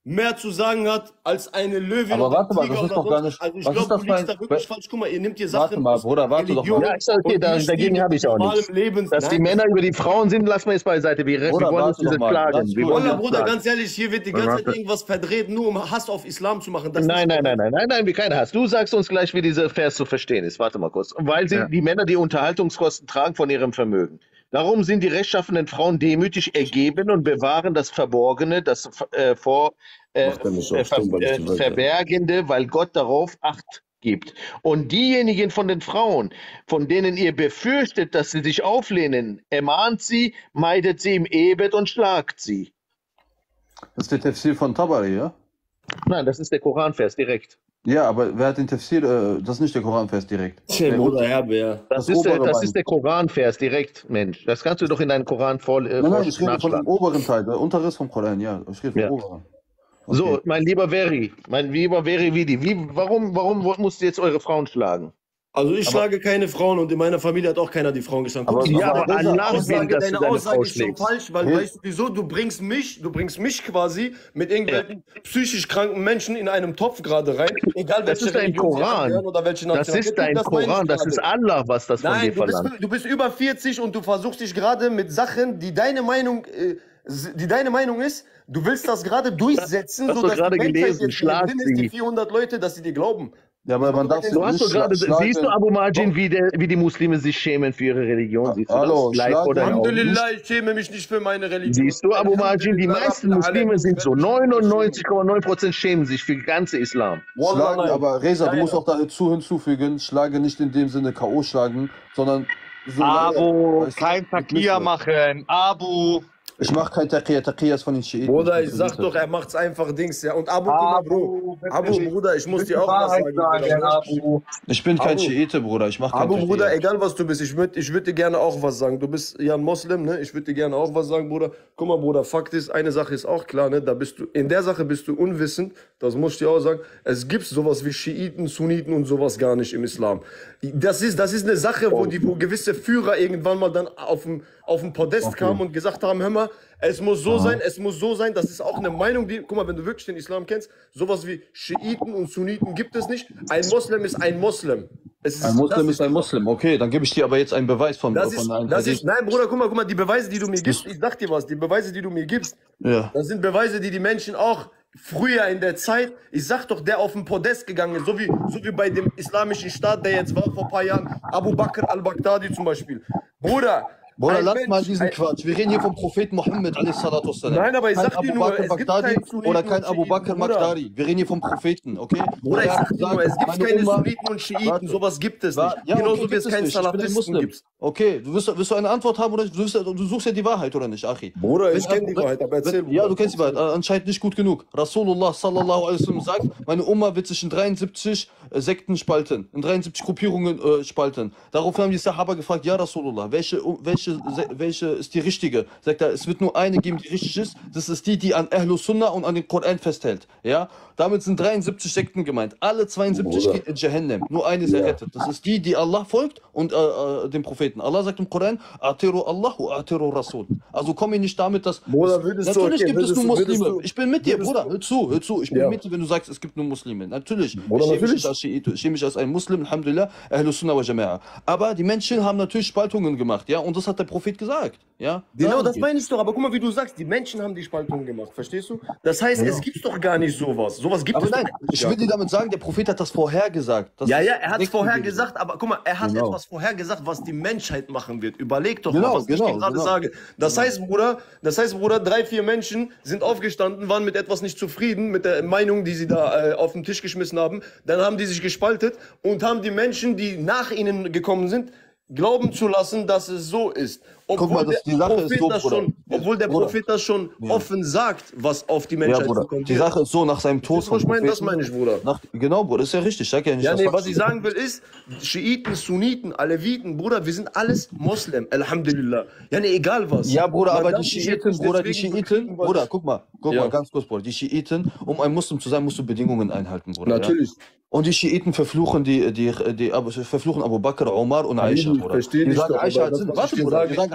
mehr zu sagen hat als eine Löwin Aber oder warte ein mal, Tiger das ist oder doch gar sonst. nicht. Also ich Was ist glaube, das du für liegst ein. da wirklich falsch. Guck mal, ihr nehmt hier Warte Sachen mal, aus Bruder, warte doch Religion mal. Ja, ist okay, und da, mischt die dagegen mit habe ich auch normalem nichts. Lebens. Dass die Nein. Männer über die Frauen sind, lassen wir jetzt beiseite. Wir, Bruder, wir wollen uns warte doch diese mal. schlagen. Ganz Wir kurz. wollen Wallah, uns Bruder, schlagen. ganz ehrlich, hier wird die ganze Zeit irgendwas verdreht, nur um Hass auf Islam zu machen. Das ist Nein, nicht nein, nein, korrekt. nein, nein, nein, wie keiner hast. Du sagst uns gleich, wie dieser Vers zu verstehen ist. Warte mal kurz. Weil sie, Ja. die Männer die Unterhaltungskosten tragen von ihrem Vermögen. Darum sind die rechtschaffenen Frauen demütig ergeben und bewahren das Verborgene, das äh, vor äh, Macht er mich äh, auch stumm, weil ich äh, die Welt Verbergende, weil Gott darauf Acht gibt. Und diejenigen von den Frauen, von denen ihr befürchtet, dass sie sich auflehnen, ermahnt sie, meidet sie im Ehebett und schlagt sie. Das ist der Tafsir von Tabari, ja? Nein, das ist der Koranvers direkt. Ja, aber wer hat den Tafsir, äh, das ist nicht der Koranvers direkt. Tja, Der- Bruder, Herbe, ja. Das, Das ist, der, obere das Bein. ist der Koranvers direkt, Mensch. Das kannst du doch in deinen Koran vor, äh, Nein, nein, ich vor- rede von dem nachschlagen. oberen Teil, der untere ist vom Koran, ja. Ich rede vom Ja. oberen. So, Okay. mein lieber Veri, mein lieber Veri Vidi, wie, warum, warum musst du jetzt eure Frauen schlagen? Also ich schlage keine Frauen und in meiner Familie hat auch keiner die Frauen geschlagen. Guck, Aber- die Ja, aber aber Allah will, Aussage, dass du deine deine Aussage Frau ist schon schlägst. falsch, weil Ja. weißt du wieso? Du bringst mich, du bringst mich quasi mit irgendwelchen psychisch kranken Menschen in einem Topf gerade rein, egal Das welche ist dein Religion sie Koran. angehören oder welche Das Nationalität. ist dein Das meine ich Koran, das gerade. ist Allah, was das von Nein, dir du bist, verlangt. du bist über vierzig und du versuchst dich gerade mit Sachen, die deine Meinung, äh, die deine Meinung ist, du willst das gerade durchsetzen, Hast du sodass gerade die Menschheit gelesen, jetzt schlag drin ist, die sie. vierhundert Leute, dass sie dir glauben. Ja, aber man darf sich Du hast nicht doch gerade, schla- siehst du, schlagen. Abu Majin, wie, der, wie die Muslime sich schämen für ihre Religion? Siehst du Hallo, das? Leid schlagen- vor deinen Augen. Alhamdulillah, ich schäme mich nicht für meine Religion. Siehst du, Abu Majin, die meisten Muslime sind so, neunundneunzig Komma neun Prozent schämen sich für ganze Islam. Wallah, Schlagen, nein. aber Reza, Ja, du musst ja. auch dazu hinzufügen, schlage nicht in dem Sinne K O schlagen, sondern so Abu, weißt du, kein mit Takia Mitte. machen. Abu. Ich mach kein Taqiya, Taqiya ist von den Schiiten. Bruder, ich sag doch, er macht's einfach Dings, ja. Und Abu, guck mal, Bro. Abu, Bruder, ich muss dir auch was sagen. Bruder. Abu. Ich bin kein Abu. Schiite, Bruder, ich mach kein Abu, Taqiya. Bruder, egal was du bist, ich würde ich würd dir gerne auch was sagen. Du bist ja ein Moslem, ne? Ich würde dir gerne auch was sagen, Bruder. Guck mal, Bruder, Fakt ist, eine Sache ist auch klar, ne? Da bist du, in der Sache bist du unwissend, das muss ich dir auch sagen. Es gibt sowas wie Schiiten, Sunniten und sowas gar nicht im Islam. Das ist, das ist eine Sache, wo, die, wo gewisse Führer irgendwann mal dann auf dem, auf dem Podest Okay. kamen und gesagt haben, hör mal, es muss so sein, es muss so sein. Das ist auch eine Meinung, die, guck mal, wenn du wirklich den Islam kennst, sowas wie Schiiten und Sunniten gibt es nicht. Ein Moslem ist ein Moslem. Es ist, Ein Muslim das ist ein Muslim, okay, dann gebe ich dir aber jetzt einen Beweis von, das ist, von einem das Hadith. ist, nein, Bruder, guck mal, guck mal, die Beweise, die du mir gibst, ich sag dir was, die Beweise, die du mir gibst, Ja. das sind Beweise, die die Menschen auch früher in der Zeit, ich sag doch, der auf den Podest gegangen ist, so wie, so wie bei dem islamischen Staat, der jetzt war vor ein paar Jahren, Abu Bakr al-Baghdadi zum Beispiel. Bruder, Bruder, ein lass Mensch, mal diesen ein- Quatsch. Wir reden hier vom Propheten Mohammed, alaihi salatu wassalam. Nein, aber ich Kein sag dir Abu nur, Bakr es gibt Baghdadi keinen Sunniten oder kein und Abu Bakr Schiiten, Bruder. Baghdadi. Wir reden hier vom Propheten, okay? Bruder, ich Er hat sag dir gesagt, nur, es gibt meine keine Umma- Sunniten und Schiiten, Warte. sowas gibt es Wa- nicht. Ja, Genauso okay, wie gibt es es keinen nicht. Ich bin ein Salafisten Muslim. gibt. Okay, du wirst, wirst du eine Antwort haben oder du, wirst, du suchst ja die Wahrheit oder nicht, Achi? Bruder, ich Wenn kenn Abu- die Wahrheit, aber erzähl, wenn, Ja, Bruder. du kennst die Wahrheit, äh, anscheinend nicht gut genug. Rasulullah sallallahu alaihi wasallam sagt, meine Umma wird sich in dreiundsiebzig äh, Sekten spalten, in dreiundsiebzig Gruppierungen äh, spalten. Daraufhin haben die Sahaba gefragt, ja Rasulullah, welche, welche, Se- welche ist die richtige? Sagt er, es wird nur eine geben, die richtig ist. Das ist die, die an Ahlus Sunnah und an den Koran festhält. Ja? Damit sind dreiundsiebzig Sekten gemeint. Alle zweiundsiebzig Bruder. gehen in Jahannam. Nur eine ist Ja. errettet. Das ist die, die Allah folgt und äh, äh, dem Propheten. Allah sagt im Koran, Atiru Allah wa Atiru Rasul. Also komm mir nicht damit, dass... Bruder, würdest du- Natürlich okay, gibt es würdest nur du- würdest Muslime. du- Ich bin mit dir, würdest Bruder. du- Hör zu, hör zu. Ich bin Ja. mit dir, wenn du sagst, es gibt nur Muslime. Natürlich. Bruder, ich schäme natürlich. mich als Schiite. Ich schäme mich als ein Muslim, Alhamdulillah, Ahlus Sunnah wa Jama'a. Aber die Menschen haben natürlich Spaltungen gemacht, ja, und das hat der Prophet gesagt, ja. Genau, Darum das geht's. meine ich doch. Aber guck mal, wie du sagst, die Menschen haben die Spaltung gemacht. Verstehst du? Das heißt, es gibt doch gar nicht sowas. Sowas gibt Aber es nein, doch eigentlich ich gar will dir damit sagen, der Prophet hat das vorhergesagt. Das Ja, ist ja, er hat es direkt vorher gewesen. gesagt, aber guck mal, er hat Genau. etwas vorher gesagt, was die Menschheit machen wird. Überleg doch Genau, mal, was genau, ich dir gerade genau. sage. Das heißt, Bruder, das heißt, Bruder, drei, vier Menschen sind aufgestanden, waren mit etwas nicht zufrieden, mit der Meinung, die sie da äh, auf den Tisch geschmissen haben. Dann haben die sich gespaltet und haben die Menschen, die nach ihnen gekommen sind, glauben zu lassen, dass es so ist. Obwohl mal, das- der die Sache ist Prophet so, das Bruder. schon, obwohl der Bruder. Prophet das schon Ja. offen sagt, was auf die Ja, Menschheit Bruder. zukommt. Die Sache ist so, nach seinem Tod Das, was ich meine, das meine ich, Bruder. Nach, genau, Bruder, ist ja richtig. Ich sag ja nicht, Ja, dass nee, das- was ich sagen will ist, Schiiten, Sunniten, Aleviten, Bruder, wir sind alles Moslem, Alhamdulillah. Ja, nee, egal was. Ja, Bruder, Man aber darf die sich Schiiten, jetzt Bruder, die deswegen Schiiten, bekriegen, was- Bruder, guck mal, guck Ja. mal, ganz kurz, Bruder, die Schiiten, um ein Muslim zu sein, musst du Bedingungen einhalten, Bruder. Natürlich. Ja? Und die Schiiten verfluchen die, die, die, die verfluchen Abu Bakr, Omar und Aisha, Ich Bruder. verstehe Die dich sagen, doch, Aisha aber hat das, Sinn. was Warte, ich dir Bruder, sage, die sagen,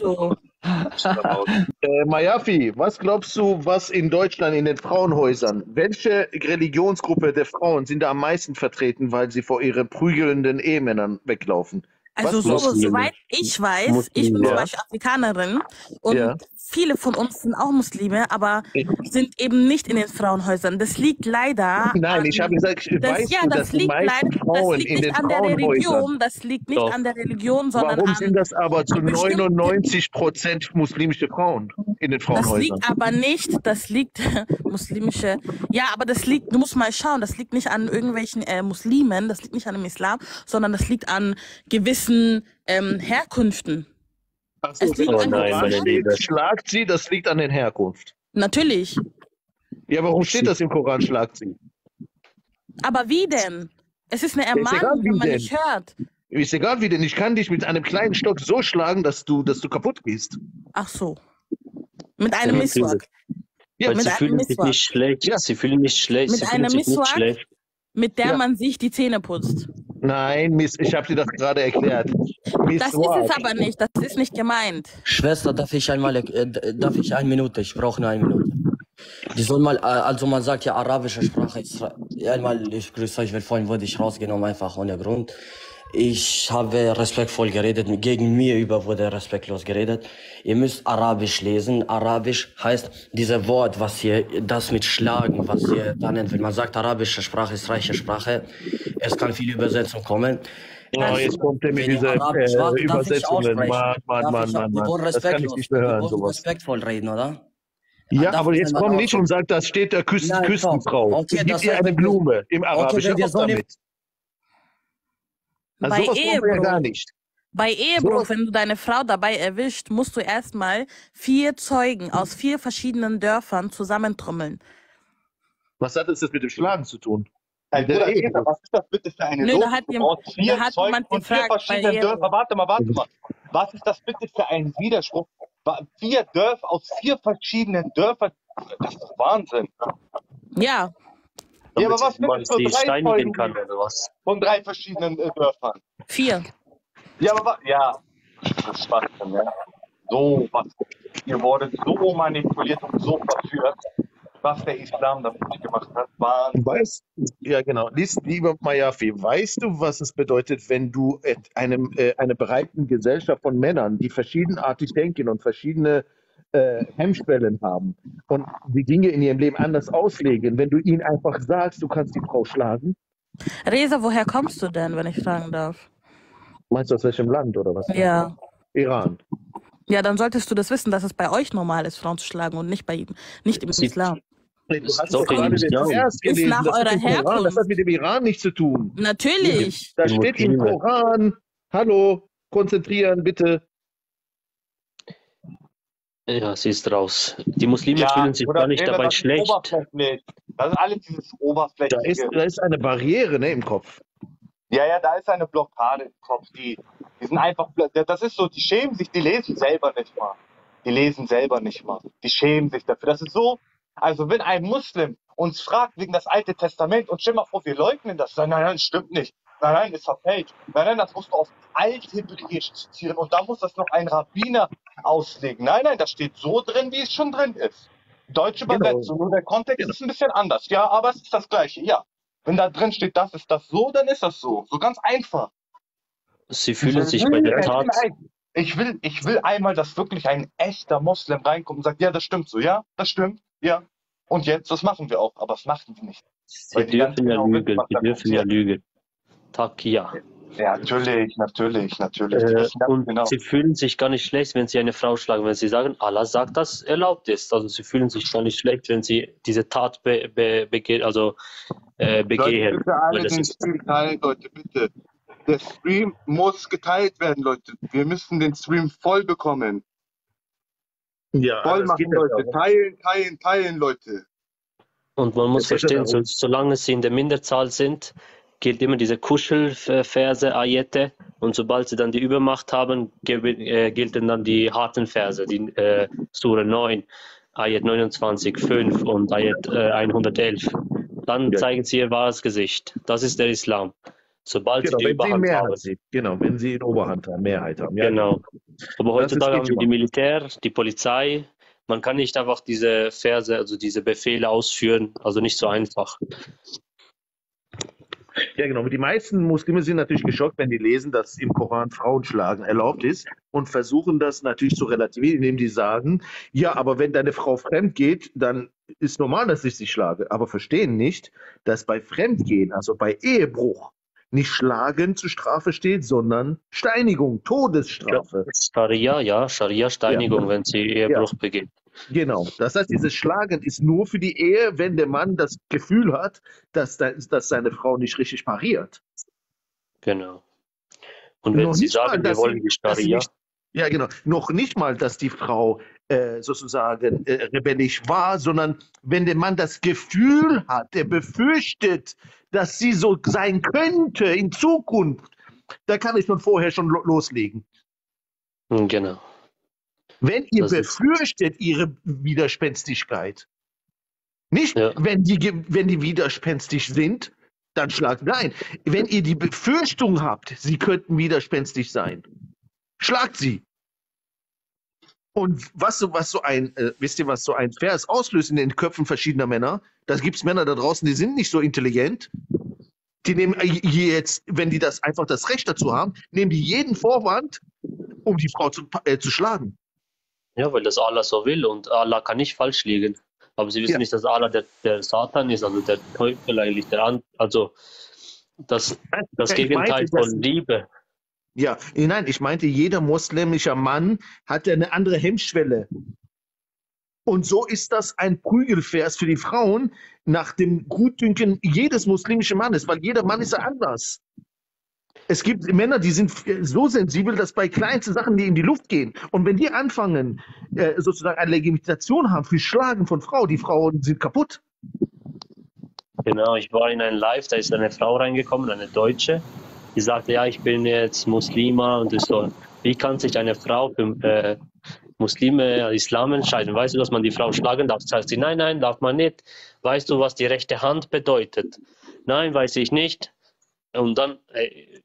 so. Äh, Mayafi, was glaubst du, was in Deutschland in den Frauenhäusern, welche Religionsgruppe der Frauen sind da am meisten vertreten, weil sie vor ihren prügelnden Ehemännern weglaufen? Also Was so, glaubst du? soweit ich weiß, ich bin Muslime. zum Ja. Beispiel Afrikanerin und Ja. viele von uns sind auch Muslime, aber sind eben nicht in den Frauenhäusern. Das liegt leider Nein, an, ich habe gesagt, das, weißt ja, du, das dass die liegt meisten leider, das Frauen liegt in nicht den an der Frauenhäusern. Religion, das liegt nicht Doch. an der Religion, sondern Warum an sind das aber zu bestimmten neunundneunzig Prozent muslimische Frauen in den Das Frauenhäusern? liegt aber nicht, das liegt muslimische, ja, aber das liegt, du musst mal schauen, das liegt nicht an irgendwelchen äh, Muslimen, das liegt nicht an dem Islam, sondern das liegt an gewissen ähm, Herkünften. Achso, Es wenn liegt das Oh an im nein, Koran meine steht, Liebe. schlagt sie, das liegt an den Herkunft. Natürlich. Ja, warum steht das im Koran, schlagt sie? Aber wie denn? Es ist eine Ist egal, Ermahnung, wie wenn man denn. nicht hört. Ist egal wie denn, ich kann dich mit einem kleinen Stock so schlagen, dass du, dass du kaputt gehst. Ach so. Mit einem Ja, Misswak. Ja, Weil mit sie einem fühlen sich Misswak. nicht schlecht. Ja. Sie fühlen nicht schlecht. Mit Sie fühlen einem sich nicht Misswak? schlecht. Mit der Ja. man sich die Zähne putzt. Nein, Miss, ich habe dir das gerade erklärt. Das ist Miswak. es aber nicht, das ist nicht gemeint. Schwester, darf ich einmal, äh, darf ich eine Minute? Ich brauche nur eine Minute. Die soll mal, äh, also man sagt ja arabische Sprache. Ist, ja, einmal, ich grüße euch, weil vorhin wurde ich rausgenommen, einfach ohne Grund. Ich habe respektvoll geredet, gegen mir über wurde respektlos geredet. Ihr müsst Arabisch lesen. Arabisch heißt dieses Wort, was ihr, das mit Schlagen, was ihr da nennt. Wenn man sagt, arabische Sprache ist reiche Sprache, es kann viel Übersetzung kommen. Ja, jetzt kommt er mit Wenn ihr dieser Arabisch- äh, warte, darf ich Übersetzungen. aussprechen? Mann, Mann, Darf Mann, ich- Mann, wir wollen Mann. Das kann ich respektlos, nicht mehr wir hören, wollen sowas. respektvoll reden, oder? Ja, Darf aber ich jetzt einmal komm nicht aus- und sag, da steht der Küsten, Nein, Küstenfrau. okay, Gib das ihr heißt, eine wenn wir- Blume im Arabischen. wenn wir Raus so nehmen- damit. Also Bei sowas brauchen wir ja Ehebruch. gar nicht. Bei Ehebruch, So. wenn du deine Frau dabei erwischt, musst du erstmal vier Zeugen aus vier verschiedenen Dörfern zusammentrommeln. Was hat das jetzt mit dem Schlagen zu tun? Ey, Der Bruder, Ehe. Peter, was ist das bitte für eine Nö, da Logik? hat Du jem- brauchst vier da hat Zeugen jemand von vier gefragt, bei verschiedenen Ehre. Dörfern. Warte mal, warte mal. Was ist das bitte für ein Widerspruch? Wa- Vier Dörfer aus vier verschiedenen Dörfern. Das ist Wahnsinn. Ja, Ja, aber Damit was man bitte für sie drei steinigen Zeugen kann oder was? von drei verschiedenen äh, Dörfern? vier. Ja, aber wa- ja, das ist Schwachsinn, ja. So was. Ihr wurdet so manipuliert und so verführt, was der Islam damit gemacht hat. Wahnsinn. Weißt, ja, genau. Lies, lieber Mayafi, weißt du, was es bedeutet, wenn du et- einem, äh, einer breiten Gesellschaft von Männern, die verschiedenartig denken und verschiedene äh, Hemmschwellen haben und die Dinge in ihrem Leben anders auslegen, wenn du ihnen einfach sagst, du kannst die Frau schlagen? Reza, woher kommst du denn, wenn ich fragen darf? Meinst du aus welchem Land oder was? Ja. Iran. Ja, dann solltest du das wissen, dass es bei euch normal ist, Frauen zu schlagen und nicht bei ihm, nicht im Sie- Islam. Du Ist hast doch doch gerade im den Islam. Vers Ist gelesen, nach das, eurer mit dem Koran, das Herkunft. hat mit dem Iran nichts zu tun. Natürlich. Da Die steht im Muslime. Koran, hallo, konzentrieren bitte. Ja, sie ist raus. Die Muslime Ja, fühlen sich oder gar nicht Reza, dabei das ist schlecht. oberflächlich. Das ist alles dieses Da ist, Oberflächliche. da ist eine Barriere ne, im Kopf. Ja, ja, da ist eine Blockade im Kopf. Die, die sind einfach, bl- das ist so, die schämen sich, die lesen selber nicht mal. Die lesen selber nicht mal. Die schämen sich dafür. Das ist so, also wenn ein Muslim uns fragt wegen das Alte Testament und stell mal vor, wir leugnen das, dann, nein, nein, stimmt nicht. Nein, nein, ist verfälscht. Nein, nein, das musst du auf Althebräisch zitieren und da muss das noch ein Rabbiner auslegen. Nein, nein, das steht so drin, wie es schon drin ist. Deutsche Genau. Übersetzung, nur der Kontext Genau. ist ein bisschen anders. Ja, aber es ist das Gleiche, ja. Wenn da drin steht, das ist das so, dann ist das so. So ganz einfach. Sie fühlen sich bei der Tat. Ich will, ich will einmal, dass wirklich ein echter Moslem reinkommt und sagt, ja, das stimmt so, ja, das stimmt, ja. Und jetzt, das machen wir auch, aber das machen wir nicht. Sie Weil die ganz dürfen ja genau wissen, lügen. was Sie da dürfen ja passiert. lügen. Takia. Ja, natürlich, natürlich, natürlich. Die Äh, wissen ganz und genau. sie fühlen sich gar nicht schlecht, wenn sie eine Frau schlagen, wenn sie sagen, Allah sagt, dass erlaubt ist. Also sie fühlen sich gar nicht schlecht, wenn sie diese Tat be, be, bege, also, äh, begehen. Leute, bitte alle Weil das den ist, Stream teilen, Leute, bitte. Der Stream muss geteilt werden, Leute. Wir müssen den Stream voll bekommen. Ja, Voll das machen, geht ja Leute. darum. Teilen, teilen, teilen, Leute. und man muss Es geht ja verstehen, so, darum. solange sie in der Minderzahl sind, gilt immer diese Kuschelverse, Ayette, und sobald sie dann die Übermacht haben, gebe- äh, gelten dann die harten Verse, die äh, Sure neun, Ayat neunundzwanzig, fünf und Ayat äh, hundertelf. Dann Ja. zeigen sie ihr wahres Gesicht. Das ist der Islam. sobald Genau, sie die wenn sie Überhand Mehrheit haben. sind. Genau, wenn sie in Oberhand haben, Mehrheit haben. Ja, Genau. Aber Das ist, heutzutage geht haben wir schon die mal. Militär, die Polizei. Man kann nicht einfach diese Verse, also diese Befehle ausführen, also nicht so einfach. Ja, genau. Die meisten Muslime sind natürlich geschockt, wenn die lesen, dass im Koran Frauenschlagen erlaubt ist und versuchen das natürlich zu relativieren, indem die sagen, ja, aber wenn deine Frau fremd geht, dann ist normal, dass ich sie schlage. Aber verstehen nicht, dass bei Fremdgehen, also bei Ehebruch, nicht Schlagen zur Strafe steht, sondern Steinigung, Todesstrafe. Scharia, ja, Scharia-Steinigung, Ja. wenn sie Ehebruch begeht. Genau. Das heißt, dieses Schlagen ist nur für die Ehe, wenn der Mann das Gefühl hat, dass, de- dass seine Frau nicht richtig pariert. Genau. Und wenn Noch sie nicht mal, sagen, wir dass wollen sie, die dass sie Scharia, nicht, ja genau, noch nicht mal, dass die Frau äh, sozusagen äh, rebellisch war, sondern wenn der Mann das Gefühl hat, er befürchtet, dass sie so sein könnte in Zukunft, da kann ich schon vorher schon lo loslegen. Hm, genau. Wenn ihr Das ist, befürchtet ihre Widerspenstigkeit, nicht ja, wenn die, ge- wenn die widerspenstig sind, dann schlagt nein. Wenn ihr die Befürchtung habt, sie könnten widerspenstig sein, schlagt sie. Und was so, was so ein, äh, wisst ihr, was so ein Vers auslöst in den Köpfen verschiedener Männer? Da gibt es Männer da draußen, die sind nicht so intelligent. Die nehmen äh, jetzt, wenn die das einfach das Recht dazu haben, nehmen die jeden Vorwand, um die Frau zu, äh, zu schlagen. ja, weil das Allah so will und Allah kann nicht falsch liegen. Aber sie wissen Ja. nicht, dass Allah der, der Satan ist, also der Teufel eigentlich, der An also das, das Ich Gegenteil meinte, dass, von Liebe. ja, nein, ich meinte, jeder muslimischer Mann hat eine andere Hemmschwelle. Und so ist das ein Prügelvers für die Frauen nach dem Gutdünken jedes muslimischen Mannes, weil jeder Mann ist ja anders. Es gibt Männer, die sind so sensibel, dass bei kleinsten Sachen die in die Luft gehen. Und wenn die anfangen, äh, sozusagen eine Legitimation haben für Schlagen von Frauen, die Frauen sind kaputt. Genau, ich war in einem Live, da ist eine Frau reingekommen, eine Deutsche, die sagte, ja, ich bin jetzt Muslima und ich so, wie kann sich eine Frau für äh, Muslime, Islam entscheiden? Weißt du, dass man die Frau schlagen darf? Sagt sie, nein, nein, darf man nicht. Weißt du, was die rechte Hand bedeutet? Nein, weiß ich nicht. Und dann, äh,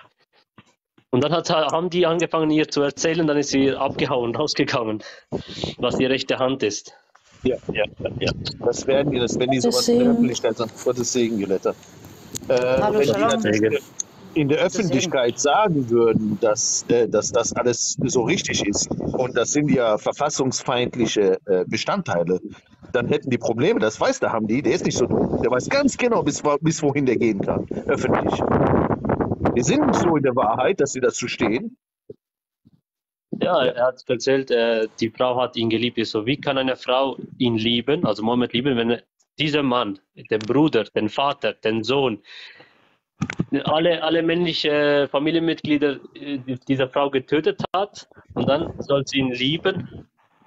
und dann hat, haben die angefangen, ihr zu erzählen, dann ist sie abgehauen, rausgegangen, was die rechte Hand ist. Ja, ja, ja. Das werden die, das, wenn die sowas in der Deswegen, Öffentlichkeit sagen, Gottes Segen, Geletter. Äh, Hallo, wenn die Shalom. natürlich in der Gottes Segen. Öffentlichkeit sagen würden, dass, äh, dass das alles so richtig ist und das sind ja verfassungsfeindliche äh, Bestandteile, dann hätten die Probleme. Das weiß der Hamdi, der ist nicht so dumm. Der weiß ganz genau, bis, wo- bis wohin der gehen kann, öffentlich. Die sind nicht so in der Wahrheit, dass sie dazu stehen. Ja, Ja. er hat erzählt, äh, die Frau hat ihn geliebt. Ich so, wie kann eine Frau ihn lieben, also Mohammed lieben, wenn dieser Mann, den Bruder, den Vater, den Sohn, alle, alle männliche Familienmitglieder äh, dieser Frau getötet hat und dann soll sie ihn lieben?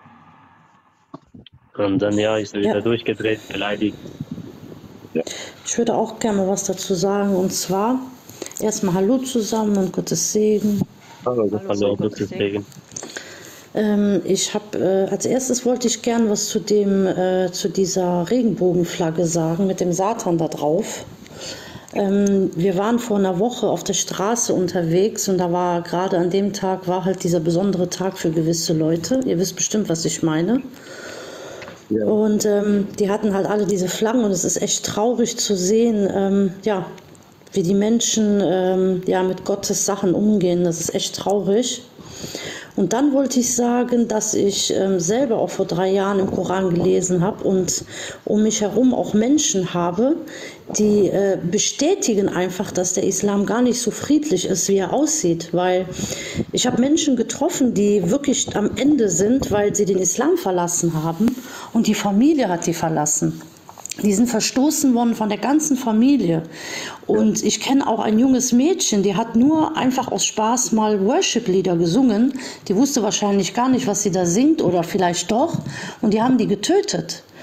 Und dann, ja, ist er wieder Ja, durchgedreht, beleidigt. ich würde auch gerne was dazu sagen. Und zwar erstmal Hallo zusammen und Gottes Segen. Also, Hallo Also, und Gottes Gottes Segen. Segen. Ähm, ich habe äh, als erstes wollte ich gern was zu dem äh, zu dieser Regenbogenflagge sagen mit dem Satan da drauf. Ähm, wir waren vor einer Woche auf der Straße unterwegs und da war gerade an dem Tag war halt dieser besondere Tag für gewisse Leute. Ihr wisst bestimmt, was ich meine. ja. Und ähm, die hatten halt alle diese Flaggen und es ist echt traurig zu sehen, ähm, ja, wie die Menschen ähm, ja, mit Gottes Sachen umgehen. Das ist echt traurig. Und dann wollte ich sagen, dass ich ähm, selber auch vor drei Jahren im Koran gelesen habe und um mich herum auch Menschen habe, die äh, bestätigen einfach, dass der Islam gar nicht so friedlich ist, wie er aussieht. Weil ich habe Menschen getroffen, die wirklich am Ende sind, weil sie den Islam verlassen haben und die Familie hat die verlassen. Die sind verstoßen worden von der ganzen Familie. Und ich kenne auch ein junges Mädchen, die hat nur einfach aus Spaß mal Worship-Lieder gesungen. Die wusste wahrscheinlich gar nicht, was sie da singt oder vielleicht doch. Und die haben die getötet.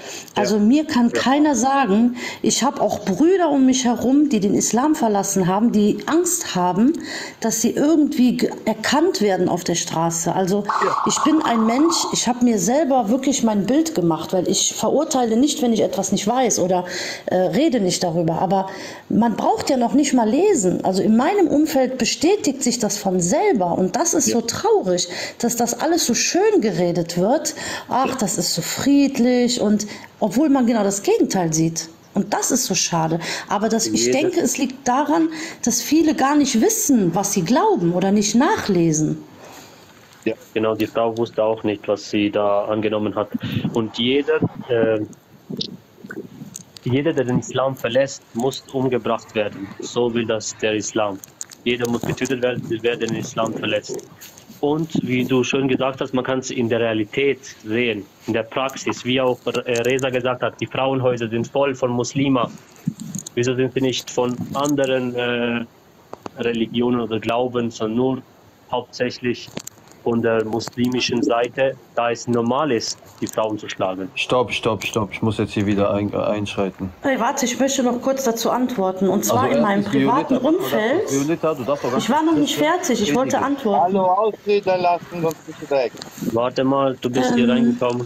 Also mir kann keiner sagen, ich habe auch Brüder um mich herum, die den Islam verlassen haben, die Angst haben, dass sie irgendwie ge- erkannt werden auf der Straße. Also ich bin ein Mensch, ich habe mir selber wirklich mein Bild gemacht, weil ich verurteile nicht, wenn ich etwas nicht weiß oder äh, rede nicht darüber. Aber man braucht ja noch nicht mal lesen. Also in meinem Umfeld bestätigt sich das von selber und das ist so traurig, dass das alles so schön geredet wird. Ach, das ist so friedlich und obwohl man genau das Gegenteil sieht. Und das ist so schade. Aber das, ich Jede- denke, es liegt daran, dass viele gar nicht wissen, was sie glauben oder nicht nachlesen. Ja, genau, die Frau wusste auch nicht, was sie da angenommen hat. Und jeder, äh, jeder, der den Islam verlässt, muss umgebracht werden. So will das der Islam. Jeder muss getötet werden, wer den Islam verlässt. Und wie du schön gesagt hast, man kann es in der Realität sehen, in der Praxis. Wie auch äh, Reza gesagt hat, die Frauenhäuser sind voll von Muslimen. Wieso sind sie nicht von anderen äh, Religionen oder Glauben, sondern nur hauptsächlich von der muslimischen Seite, da es normal ist, die Frauen zu schlagen? Stopp, stopp, stopp. Ich muss jetzt hier wieder ein, äh, einschreiten. Hey, warte, ich möchte noch kurz dazu antworten. Und zwar Also in meinem erstens, Violetta, privaten Umfeld. Violetta, du darfst doch ganz Ich war noch nicht fertig, ich wollte antworten. Hallo, ausreden lassen, sonst bist du weg. Warte mal, du bist hier Ähm, reingekommen.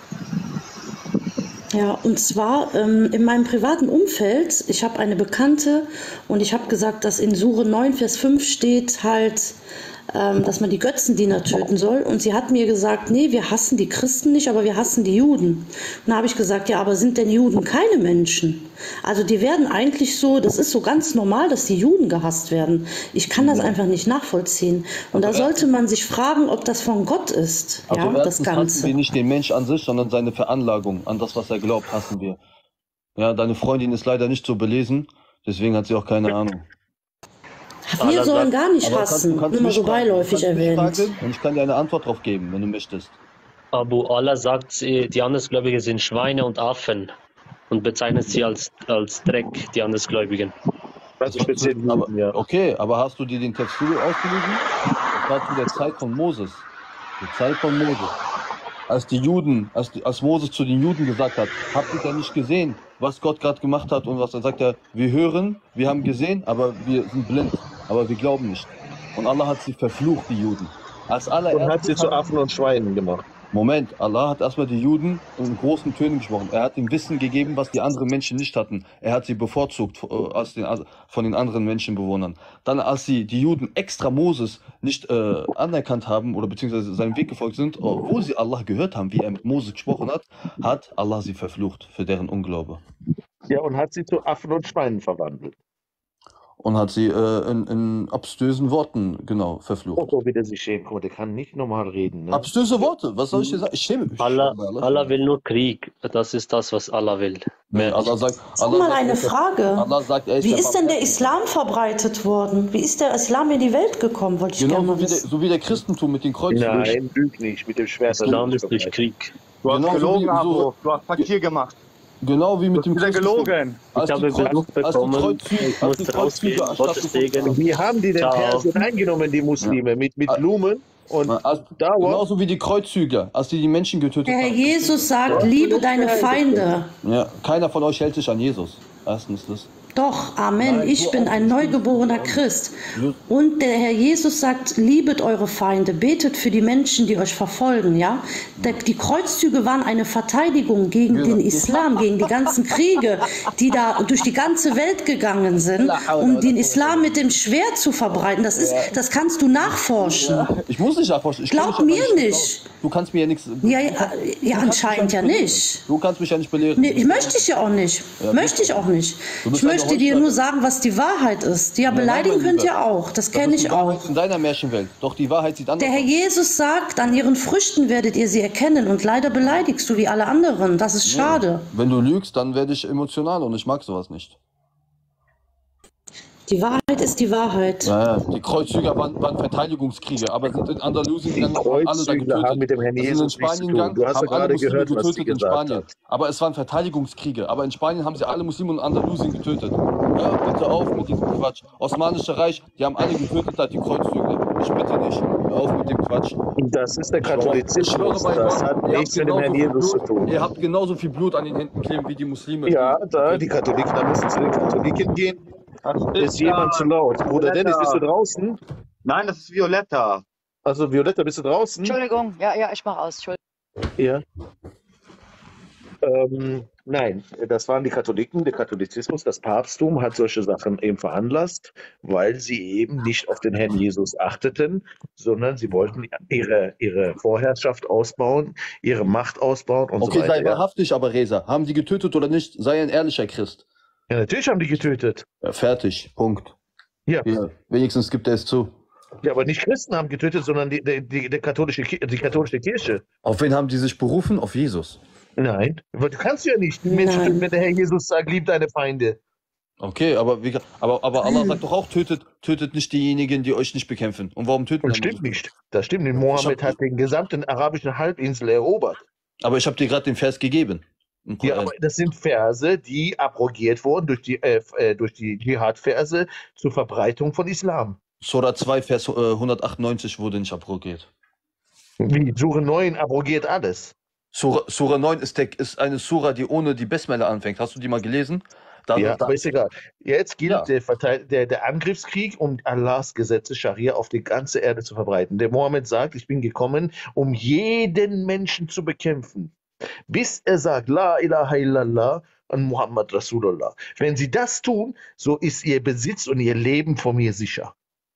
Ja, und zwar ähm, in meinem privaten Umfeld, ich habe eine Bekannte und ich habe gesagt, dass in Sure neun, Vers fünf steht halt, ähm, dass man die Götzendiener töten soll. Und sie hat mir gesagt, nee, wir hassen die Christen nicht, aber wir hassen die Juden. Und da habe ich gesagt, ja, aber sind denn Juden keine Menschen? Also die werden eigentlich so, das ist so ganz normal, dass die Juden gehasst werden. Ich kann das einfach nicht nachvollziehen. Und da sollte man sich fragen, ob das von Gott ist, Also ja, das erstens hassen Ganze. wir nicht den Mensch an sich, sondern seine Veranlagung, an das, was er glaubt, hassen wir. Ja, deine Freundin ist leider nicht so belesen, deswegen hat sie auch keine Ahnung. Wir sollen gar nicht Aber kannst- hassen, du kannst nur mal mich so fragen, du beiläufig kannst mich erwähnt. fragen Und ich kann dir eine Antwort drauf geben, wenn du möchtest. Abu Allah sagt, äh, die Andersgläubigen sind Schweine und Affen und bezeichnet sie als, als Dreck, die Andersgläubigen. Also speziell Aber, Juden, ja. okay, aber hast du dir den Text früher ausgelesen? Das war zu der Zeit von Moses. Die Zeit von Moses. Als die Juden, als, die, als Moses zu den Juden gesagt hat, habt ihr denn nicht gesehen, was Gott gerade gemacht hat und was er sagt, er, wir hören, wir haben gesehen, aber wir sind blind, aber wir glauben nicht. Und Allah hat sie verflucht, die Juden. Als Und hat allererstes sie zu Affen und Schweinen gemacht. Moment, Allah hat erstmal die Juden in großen Tönen gesprochen. Er hat ihnen Wissen gegeben, was die anderen Menschen nicht hatten. Er hat sie bevorzugt äh, als den, von den anderen Menschenbewohnern. Dann, als sie die Juden extra Moses nicht äh, anerkannt haben oder beziehungsweise seinem Weg gefolgt sind, obwohl sie Allah gehört haben, wie er mit Moses gesprochen hat, hat Allah sie verflucht für deren Unglaube. Ja, und hat sie zu Affen und Schweinen verwandelt. Und hat sie äh, in, in abstösen Worten, genau, verflucht. Oh, so wie der sich schämt. Guck mal, der kann nicht normal reden. Ne? Abstöse Worte, was soll ich dir sagen? Ich schäme mich. Allah, Allah will nur Krieg. Das ist das, was Allah will. Nee, Allah sagt, Sag Allah mal sagt, eine Frage. Allah sagt, er ist Wie der ist denn der Barmherzige. Islam verbreitet worden? Wie ist der Islam in die Welt gekommen, wollte ich Genau gerne so mal wie, der, wissen. so wie der Christentum mit den Kreuzzügen. Nein, lüg nicht. Mit dem Schwert. Islam ist durch Krieg. Du hast Genau so gelogen, wie- so- Abo. Du hast Verkehr gemacht. Genau wie mit dem Du hast wieder Christentum. gelogen. Als Ich die habe Kreuz- Besuch als die bekommen. Kreuzzüge- Ich als die muss Kreuzzüge rausgehen. Gottes stattgefunden Segen. haben. Wie haben die den Ciao. Persien eingenommen, die Muslime? Mit, mit Blumen und Als, Dauer? genauso wie die Kreuzzüge, als die die Menschen getötet Der Herr haben. Jesus sagt, liebe deine Feinde. Ja, keiner von euch hält sich an Jesus. Erstens das. Doch, Amen. Nein, Ich so bin auch ein nicht. neugeborener Christ. Und der Herr Jesus sagt, liebet eure Feinde, betet für die Menschen, die euch verfolgen, ja? Der, die Kreuzzüge waren eine Verteidigung gegen den Islam, gegen die ganzen Kriege, die da durch die ganze Welt gegangen sind, um den Islam mit dem Schwert zu verbreiten. Das ist, das kannst du nachforschen. Ich muss nicht nachforschen. Ich Glaub kenn mich mir aber nicht. Du kannst mir ja nichts. Ja, ja, ja anscheinend ja nicht. Du kannst mich ja nicht belehren. Nee, ich möchte ich ja auch nicht. Ja, Möchte ich auch nicht. Du bist Ich eine möchte dir Holzschneider. nur sagen, was die Wahrheit ist. Ja, Nein, nein, beleidigen mein könnt Lieber. ihr auch. Das Das kenne ist die ich Wahrheit auch. in deiner Märchenwelt. Doch die Wahrheit sieht anders Der Herr aus. Jesus sagt, an ihren Früchten werdet ihr sie erkennen. Und leider beleidigst du wie alle anderen. Das ist schade. Wenn du lügst, dann werde ich emotional und ich mag sowas nicht. Die Wahrheit ist die Wahrheit. Ja, ja. Die Kreuzzüge waren, waren Verteidigungskriege, aber sind in Andalusien Die gegangen, haben alle da Kreuzzüge getötet. haben mit dem Herrn Es sind in Jesus nichts Spanien zu tun. gegangen, Du hast haben ja alle gerade Muslime gehört, was sie getötet in gesagt Spanien. hat. Aber es waren Verteidigungskriege. Aber in Spanien haben sie alle Muslime in Andalusien getötet. Ja, bitte auf mit diesem Quatsch. Osmanische Reich, die haben alle getötet, da die Kreuzzüge. Ich bitte dich. Ja. auf mit dem Quatsch. Das ist der Ich schwöre Katholizismus. bei Das Gott, hat ihr habt nichts mit dem genauso Herrn viel Jesus zu Blut, tun. ihr habt genauso viel Blut an den Händen kleben wie die Muslime. Ja, die- da, okay. die Katholiken, da müssen zu den Katholiken gehen. Das Ist jemand zu laut? Bruder Dennis, bist du draußen? Nein, das ist Violetta. Also, Violetta, bist du draußen? Entschuldigung, ja, ja, ich mache aus. Entschuldigung. Ja. Ähm, nein, das waren die Katholiken, der Katholizismus. Das Papsttum hat solche Sachen eben veranlasst, weil sie eben nicht auf den Herrn Jesus achteten, sondern sie wollten ihre, ihre Vorherrschaft ausbauen, ihre Macht ausbauen und Okay, so sei weiter. Ja. wahrhaftig, aber Reza, haben die getötet oder nicht? Sei ein ehrlicher Christ. Ja, natürlich haben die getötet. Ja, fertig, Punkt. Ja. Ja, wenigstens gibt er es zu. Ja, aber nicht Christen haben getötet, sondern die, die, die, die, katholische, Ki- die katholische Kirche. Auf wen haben die sich berufen? Auf Jesus. Nein, du kannst ja nicht Menschen Nein. töten, wenn der Herr Jesus sagt, lieb deine Feinde. Okay, aber, wie, aber, aber Allah sagt doch auch, tötet, tötet nicht diejenigen, die euch nicht bekämpfen. Und warum töten Und dann stimmt die? nicht. Das stimmt nicht. Mohammed hat den gesamten arabischen Halbinsel erobert. Aber ich habe dir gerade den Vers gegeben. Im Ja, Koran. aber das sind Verse, die abrogiert wurden durch die, äh, äh, durch die Dschihad-Verse zur Verbreitung von Islam. Sura zwei, Vers äh, hundertachtundneunzig wurde nicht abrogiert. Wie Sure neun abrogiert alles. Sura, Sura neun ist, der, ist eine Sura, die ohne die Besmele anfängt. Hast du die mal gelesen? Da, Ja, da, aber ist egal. Jetzt gilt Ja. der, Verteil der, der Angriffskrieg, um Allahs Gesetze Scharia auf die ganze Erde zu verbreiten. Der Mohammed sagt, ich bin gekommen, um jeden Menschen zu bekämpfen, bis er sagt, La ilaha illallah und Muhammad Rasulullah. Wenn sie das tun, so ist ihr Besitz und ihr Leben vor mir sicher.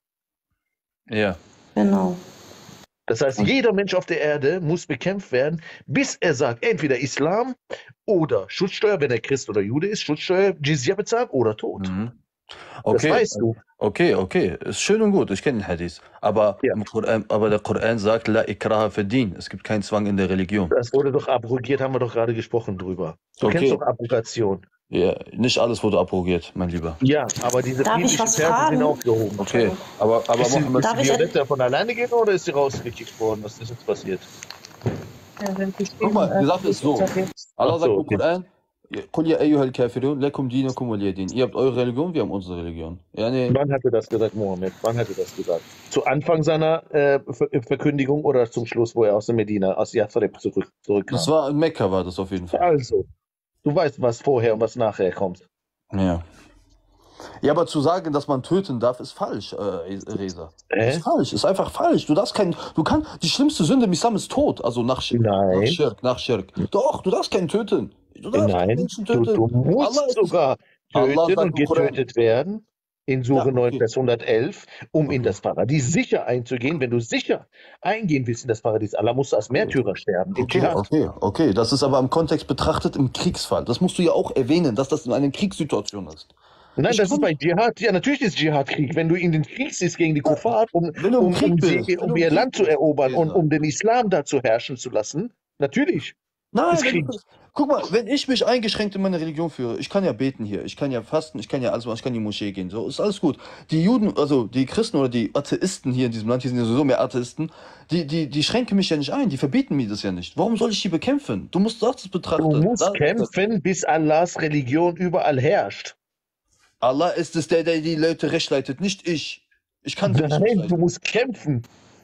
ja. Genau. Das heißt, jeder Mensch auf der Erde muss bekämpft werden, bis er sagt, entweder Islam oder Schutzsteuer, wenn er Christ oder Jude ist, Schutzsteuer, Jizya bezahlt oder Tod. Mhm. Das Okay, weißt du. okay, okay. Ist schön und gut. Ich kenne den Hadith. Aber, Ja. im Koran, aber der Koran sagt, La ikraha fi din. Es gibt keinen Zwang in der Religion. Das wurde doch abrogiert, haben wir doch gerade gesprochen drüber. Du Okay. kennst doch Abrogation. Ja, nicht alles wurde abrogiert, mein Lieber. Ja, aber diese Darf ich friedlichen was Verse fragen? sind aufgehoben. Okay, aber, aber Ist die, Mohammed, Darf ist die ich- Violetta von alleine gehen oder ist sie rausgekickt worden? Was ist jetzt passiert? guck mal, die Sache ist so. Allah Ach sagt so, im okay. Koran, Qul ya ayyuhal kafirun, lakum dinakum waliya din. Ihr habt eure Religion, wir haben unsere Religion. Ja, nee. Wann hat er das gesagt, Mohammed? Wann hat er das gesagt? Zu Anfang seiner äh, Ver Verkündigung oder zum Schluss, wo er aus der Medina, aus Yathrib zurück, zurückkam? Das war in Mekka, war das auf jeden Fall. Also, du weißt, was vorher und was nachher kommt. Ja. Ja, aber zu sagen, dass man töten darf, ist falsch, äh, Reza. Hä? Ist falsch, ist einfach falsch. Du darfst kein, du kannst, die schlimmste Sünde im Islam ist Tod, also nach, Sch- Nein. nach Schirk, nach Schirk. Doch, du darfst keinen töten. Du darfst keinen Nein, Menschen du, töten. du musst Allah ist- sogar Allah töten sagt und im Koran- getötet werden in Sure Ja, neun, okay. Vers hundertelf, um in das Paradies sicher einzugehen. Wenn du sicher eingehen willst in das Paradies, Allah musst du als Märtyrer sterben. Im Okay, Dschihad. okay, okay. Das ist aber im Kontext betrachtet im Kriegsfall. Das musst du ja auch erwähnen, dass das in einer Kriegssituation ist. Nein, Ich das kann ist bei Dschihad. Ja, natürlich ist Dschihad Krieg. Wenn du in den Krieg siehst gegen die Kuffar, um, Wenn du im um, Krieg um, bist, sie, wenn um du im ihr Krieg Land zu bist, erobern und Reza. um den Islam da zu herrschen zu lassen, natürlich. Nein, ist wenn Krieg. du, guck mal, wenn ich mich eingeschränkt in meine Religion führe, ich kann ja beten hier, ich kann ja fasten, ich kann ja alles machen, ich kann in die Moschee gehen, so ist alles gut. Die Juden, also die Christen oder die Atheisten hier in diesem Land, hier sind ja sowieso mehr Atheisten, die, die, die schränken mich ja nicht ein, die verbieten mir das ja nicht. Warum soll ich die bekämpfen? Du musst das betrachten. Du musst Da- kämpfen, bis Allahs Religion überall herrscht. Allah ist es der, der die Leute recht leitet, nicht ich. Ich kann sie nicht recht Nein, du leiten. musst kämpfen.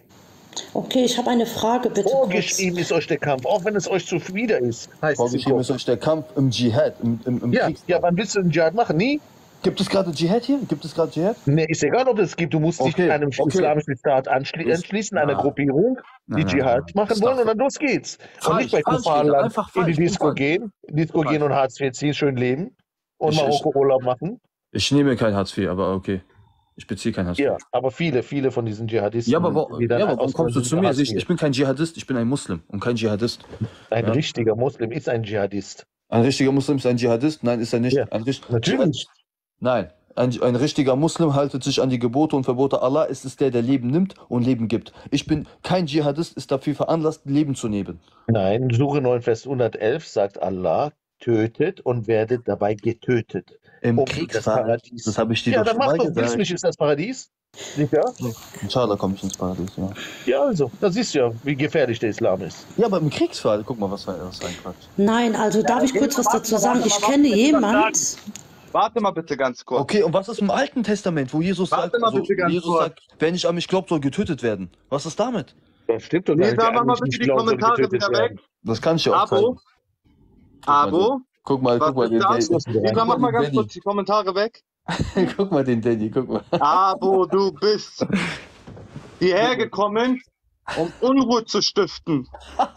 Okay, ich habe eine Frage, bitte kurz. Vorgeschrieben ist euch der Kampf, auch wenn es euch zuwider ist. Heißt es im Vorgeschrieben ist Kopf. euch der Kampf im Dschihad, im, im, im Ja, Krieg. ja, wann willst du den Dschihad machen? Nie? Gibt es gerade Dschihad hier? Gibt es gerade Dschihad? Nee, ist egal, ob es gibt. Du musst dich Okay, einem okay. islamischen Staat anschli Ist- anschließen, einer Nein. Gruppierung, die Nein, nein, Dschihad nein. machen Ist wollen doch- und dann los geht's. Und Falsch, nicht bei falsch, Kufarland einfach in die falsch, Disco falsch. gehen, Disco Falsch. gehen und Hartz vier ziehen, schön leben und Ich- Marokko Urlaub machen. Ich nehme kein Hartz vier, aber okay. Ich beziehe kein Hartz vier. Ja, aber viele, viele von diesen Dschihadisten, Ja, aber, wo, die dann ja, aber warum aus- kommst du zu mir? Hartz Ich, vier. ich bin kein Dschihadist, ich bin ein Muslim und kein Dschihadist. Ein Ja. richtiger Muslim ist ein Dschihadist. Ein richtiger Muslim ist ein Dschihadist? Nein, ist er nicht. Ja, ein richt- natürlich. Nein, ein, ein richtiger Muslim haltet sich an die Gebote und Verbote Allah. Es ist der, der Leben nimmt und Leben gibt. Ich bin kein Dschihadist, ist dafür veranlasst, Leben zu nehmen. Nein, Sure neun, Vers hundertelf sagt Allah, tötet und werdet dabei getötet. Im Um das Kriegsfall, Paradies. das habe ich dir Ja, doch dann schon mach mal doch. Willst du gesagt. nicht, ist das Paradies? Sicher? Inshallah komme ich ins Paradies, ja. Ja, also, da siehst du ja, wie gefährlich der Islam ist. Ja, aber im Kriegsfall, guck mal, was war was ein Quatsch. Nein, also darf ich kurz was dazu sagen? Ich kenne jemand, Warte mal bitte ganz kurz. Okay, und was ist im Alten Testament, wo Jesus Warte sagt, mal also bitte ganz Jesus kurz. sagt, wer nicht an mich glaubt, soll getötet werden? Was ist damit? Das stimmt doch Nee, gar nicht. da Der mach an mal mich bitte nicht die glaubt, soll Kommentare getötet wieder werden. weg. Das kann ich ja auch Abo, zeigen. Guck mal, Abo, den- guck mal, was guck mal ist den das? Danny. Lisa, Guck mach mal mal den ganz Danny. kurz die Kommentare weg. Guck mal den Danny, guck mal. Abo, du bist hierher gekommen, um Unruhe zu stiften.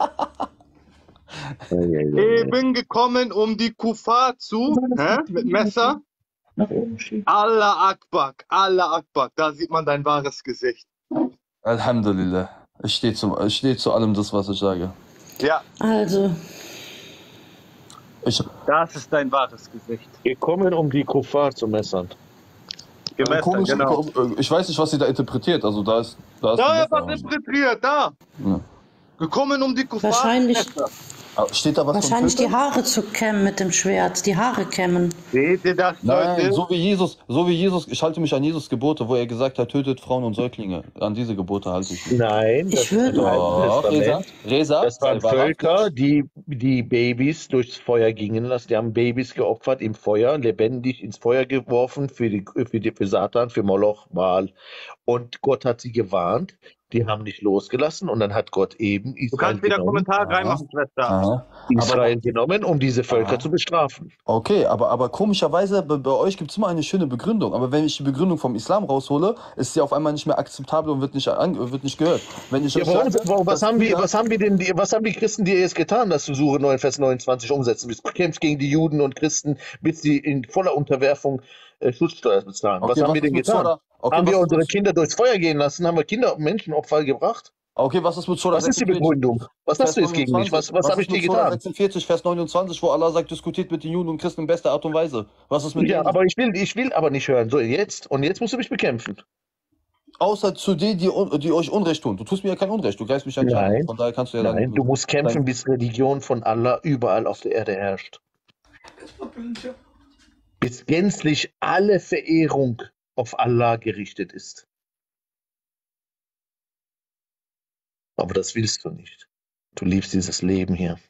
Ich bin gekommen, um die Kufa zu, hä, mit Messer. Allah Akbar, Allah Akbar, da sieht man dein wahres Gesicht. Alhamdulillah. Ich stehe zu, ich steh zu allem das, was ich sage. Ja, Also, Ich, das ist dein wahres Gesicht. Gekommen, um die Kuffar zu messern. Gemessen, komisch, genau. ich weiß nicht, was sie da interpretiert. Also da ist, da ist Da ein ist was Messer. interpretiert, da. Ja. Gekommen, um die Kufa. wahrscheinlich, Aber steht da was von wahrscheinlich die Töten? Haare zu kämmen mit dem Schwert. Die Haare kämmen. Seht ihr das, Nein, Leute? so wie Jesus, so wie Jesus, ich halte mich an Jesus Gebote, wo er gesagt hat, tötet Frauen und Säuglinge. An diese Gebote halte ich mich. Nein, das Ich würde- ist im Alten Doch, Reza, Testament. Reza, Das waren sei wahrhaftig. Völker, die die Babys durchs Feuer gingen lassen. Die haben Babys geopfert im Feuer, lebendig ins Feuer geworfen für, die, für, die, für Satan, für Moloch, Baal. Und Gott hat sie gewarnt. Die haben nicht losgelassen. Und dann hat Gott eben Du Israel kannst wieder genommen, Kommentare reinmachen, Schwester. Aha. Israel genommen, um diese Völker Aha. zu bestrafen. Okay, aber, aber komischerweise, bei, bei euch gibt es immer eine schöne Begründung. Aber wenn ich die Begründung vom Islam raushole, ist sie auf einmal nicht mehr akzeptabel und wird nicht, an, wird nicht gehört. Wenn ich Ja, euch warum, sage, warum, was, dass haben die, Kinder- was haben die denn, die, was haben die Christen dir jetzt getan, dass du Sure neun, Vers neunundzwanzig umsetzen willst? Du kämpfst gegen die Juden und Christen, bis sie in voller Unterwerfung äh, Schutzsteuer bezahlen. Okay, was haben was wir ist denn mit getan? Surah? Okay, haben was wir ist unsere mit- Kinder durchs Feuer gehen lassen? Haben wir Kinder und Menschenopfer gebracht? Okay, was ist mit Surah Was ist die sechsundvierzig? Begründung? Was hast du jetzt gegen mich? Was, was, was habe ist ich dir mit Surah getan? sechsundvierzig, Vers neunundzwanzig, wo Allah sagt, diskutiert mit den Juden und Christen in bester Art und Weise. Was ist mit Ja, denen? aber ich will, ich will aber nicht hören. So, jetzt. Und jetzt musst du mich bekämpfen. Außer zu denen, die, un- die euch Unrecht tun. Du tust mir ja kein Unrecht, du greifst mich ja nicht Nein. an. Von daher kannst du ja Nein, dann... du musst kämpfen, dein- bis Religion von Allah überall auf der Erde herrscht. Bis gänzlich alle Verehrung auf Allah gerichtet ist. Aber das willst du nicht. Du liebst dieses Leben hier.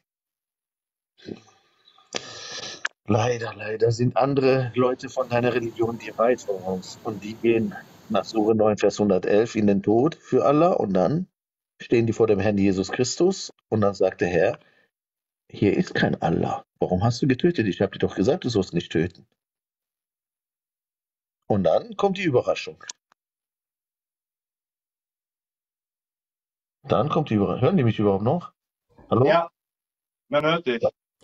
Leider, leider sind andere Leute von deiner Religion dir weit voraus. Und die gehen nach Sure neun, Vers hundertelf in den Tod für Allah. Und dann stehen die vor dem Herrn Jesus Christus. Und dann sagt der Herr, hier ist kein Allah. Warum hast du getötet? Ich habe dir doch gesagt, du sollst nicht töten. Und dann kommt die Überraschung. Dann kommt die Überraschung. Hören die mich überhaupt noch? Hallo? Ja, man hört dich.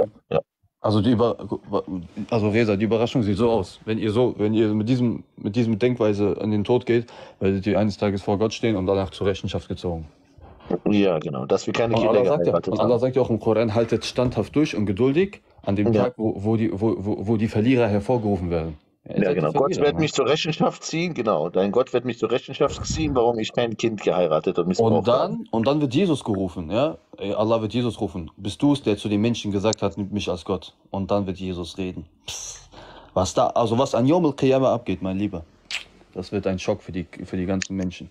Also, die Über also Reza, die Überraschung sieht so aus. Wenn ihr so, wenn ihr mit diesem, mit diesem Denkweise an den Tod geht, werdet ihr eines Tages vor Gott stehen und danach zur Rechenschaft gezogen. Ja, genau. Dass wir keine Und Kinder Allah, sagt ja, geheiratet und Allah haben. sagt ja auch im Koran, haltet standhaft durch und geduldig an dem Ja. Tag, wo, wo, die, wo, wo, wo die Verlierer hervorgerufen werden. ihr Ja, seid die genau. Gott Verlierer, wird ne? mich zur Rechenschaft ziehen. Genau. Dein Gott wird mich zur Rechenschaft ziehen, warum ich kein Kind geheiratet und missbraucht Und habe. dann, und dann wird Jesus gerufen, ja? Ey, Allah wird Jesus rufen. Bist du es, der zu den Menschen gesagt hat, nimmt mich als Gott. Und dann wird Jesus reden. Psst. Was da, also was an Yom al-Qiyamah abgeht, mein Lieber, das wird ein Schock für die, für die ganzen Menschen.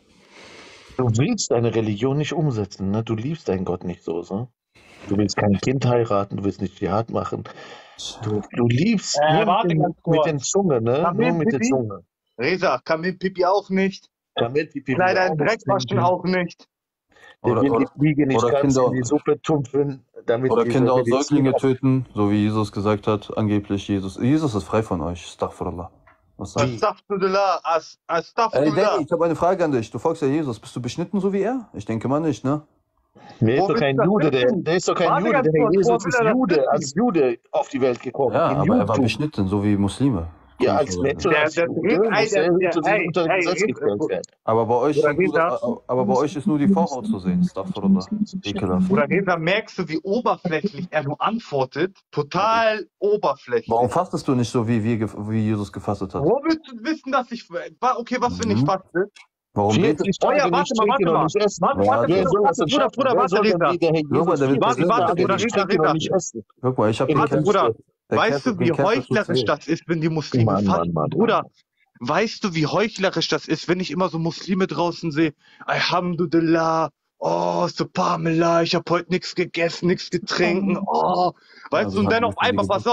Du willst deine Religion nicht umsetzen, ne? Du liebst deinen Gott nicht so, so. Du willst kein Kind heiraten, du willst nicht Dschihad machen. Du, du liebst Äh, nur warte mit, den, ganz mit kurz. den Zunge, ne? Kamel Nur mit der Pipi? Zunge. Reza, Kamel Pipi auch nicht. Kamelpipi Kleider will in auch Dreck nicht waschen trinken. auch nicht. Der Oder, will die oder, Fliege nicht oder ganz Kinder, in die Suppe tumpfen, damit oder diese Kinder und Medizin Säuglinge auf- töten, so wie Jesus gesagt hat, angeblich Jesus. Jesus ist frei von euch, Astaghfirullah. Was sagst du? Astaghfirullah, As- Ey, Astaghfirullah. Danny, ich habe eine Frage an dich. Du folgst ja Jesus. Bist du beschnitten so wie er? Ich denke mal nicht, ne? Der ist Wo doch willst kein du das Jude, der, wissen? der ist doch kein Warte Jude. ganz Der Herr kurz, Jesus wo ist will er das Jude, wissen? als Jude auf die Welt gekommen. Ja, Im aber er war Judentum. beschnitten, so wie Muslime. Ja, als Mensch oder Der, als der, Jude der, muss der, er der, unter, ey, unter ey, Gesetz gestellt Reza, werden. Aber bei euch, Bruder sind nur, Reza, aber bei euch ist nur die Vorhaut zu sehen. Astaghfirullah. Ekelhaft. Bruder Reza, merkst du, wie oberflächlich er nur antwortet? Total oberflächlich. Warum fastest du nicht so, wie, wir, gef- wie Jesus gefastet hat? Wo willst du wissen, dass ich. wa- Okay, was wenn ich Mhm. faste? Warum betest vierzig Oh ja, Tage warte nicht mal, warte trinken und mal. nicht essen. Warte, Ja, warte, wer Wer Bruder, soll das warte, denn Bruder, schaffen? Bruder, Wer warte, soll denn Reza. wie der Herr Guck mal, Jesus der wird vierzig Warte, warte, Tage Bruder, nicht Reza, trinken und Reza. nicht essen? Guck mal, ich habe den Warte, Kennst, Bruder. der Weißt kennst, du, wie den kennst du heuchlerisch zu das ist, wenn die Muslime Mann, Mann, fasten? Mann. Bruder, weißt du, wie heuchlerisch das ist, wenn ich immer so Muslime draußen sehe? Alhamdulillah, oh, Subhanallah, ich habe heute nichts gegessen, nichts getrunken, oh. Weißt Ja, du, und wir dann haben auf nicht viel einmal, pass gegessen. auf,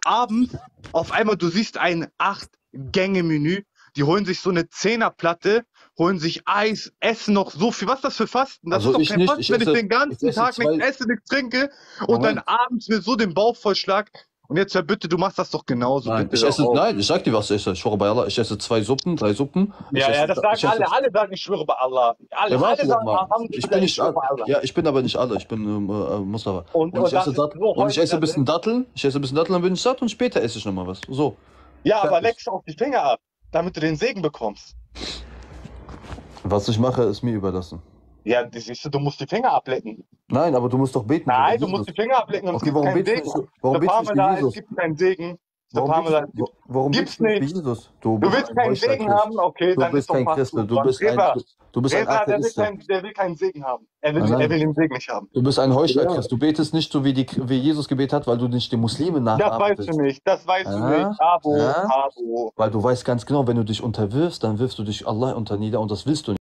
abends auf einmal, du siehst ein Acht-Gänge-Menü, die holen sich so eine Zehnerplatte, holen sich Eis, essen noch so viel. Was ist das für Fasten? Das Also ist doch ich kein nicht, Fasten, ich wenn ich esse- den ganzen ich esse Tag nichts zwei- esse, nichts trinke und dann Moment. abends mir so den Bauchvollschlag. Und jetzt, Herr Bitte, du machst das doch genauso. Nein, bitte ich hör esse, auf. nein, ich sag dir, was ich esse. Ich schwöre bei Allah, ich esse zwei Suppen, drei Suppen. Ich Ja, esse, ja, das sagen ich esse, alle. Alle sagen, ich schwöre bei Allah. Alle, Ja, alle warte doch sagen, mal. Alhamdulillah, Ich bin nicht schwöre alle. bei Allah. Ja, ich bin aber nicht alle. Ich bin ähm, äh, Mustafa. Und- Und, und ich das esse, ist Dat so und ich heute, esse ein das bisschen Datteln. Ich esse ein bisschen Datteln, dann bin ich satt und später esse ich nochmal was. So. Ja, aber Fertig. leckst du auf die Finger ab, damit du den Segen bekommst. Was ich mache, ist mir überlassen. Ja, das siehst du, du musst die Finger ablecken. Nein, aber du musst doch beten. so wie Nein, du Jesus. musst die Finger ablecken, sonst Okay, gibt es warum keinen betest Segen. du- warum Der betest du nicht wie Pamela, es Jesus? gibt keinen Segen. Der Warum Pamela, betest du, warum gibt's betest du nicht wie nicht. Jesus? Du bist willst ein keinen Heuchler, Segen Christ. haben? Okay, Du dann bist ist doch kein fast Christ, gut. du bist ein, Reza, du bist ein Reza, der will, Atheist. kein, der will keinen Segen haben. Er will, Nein, nein. er will den Segen nicht haben. Du bist ein Heuchler, Ja. Christ. Du betest nicht so, wie, die, wie Jesus gebetet hat, weil du nicht den Muslimen Das nachahmen weißt du nicht, das weißt du Ja, nicht. Abo, ja. Abo. Weil du weißt ganz genau, wenn du dich unterwirfst, dann wirfst du dich Allah unter nieder und das willst du nicht.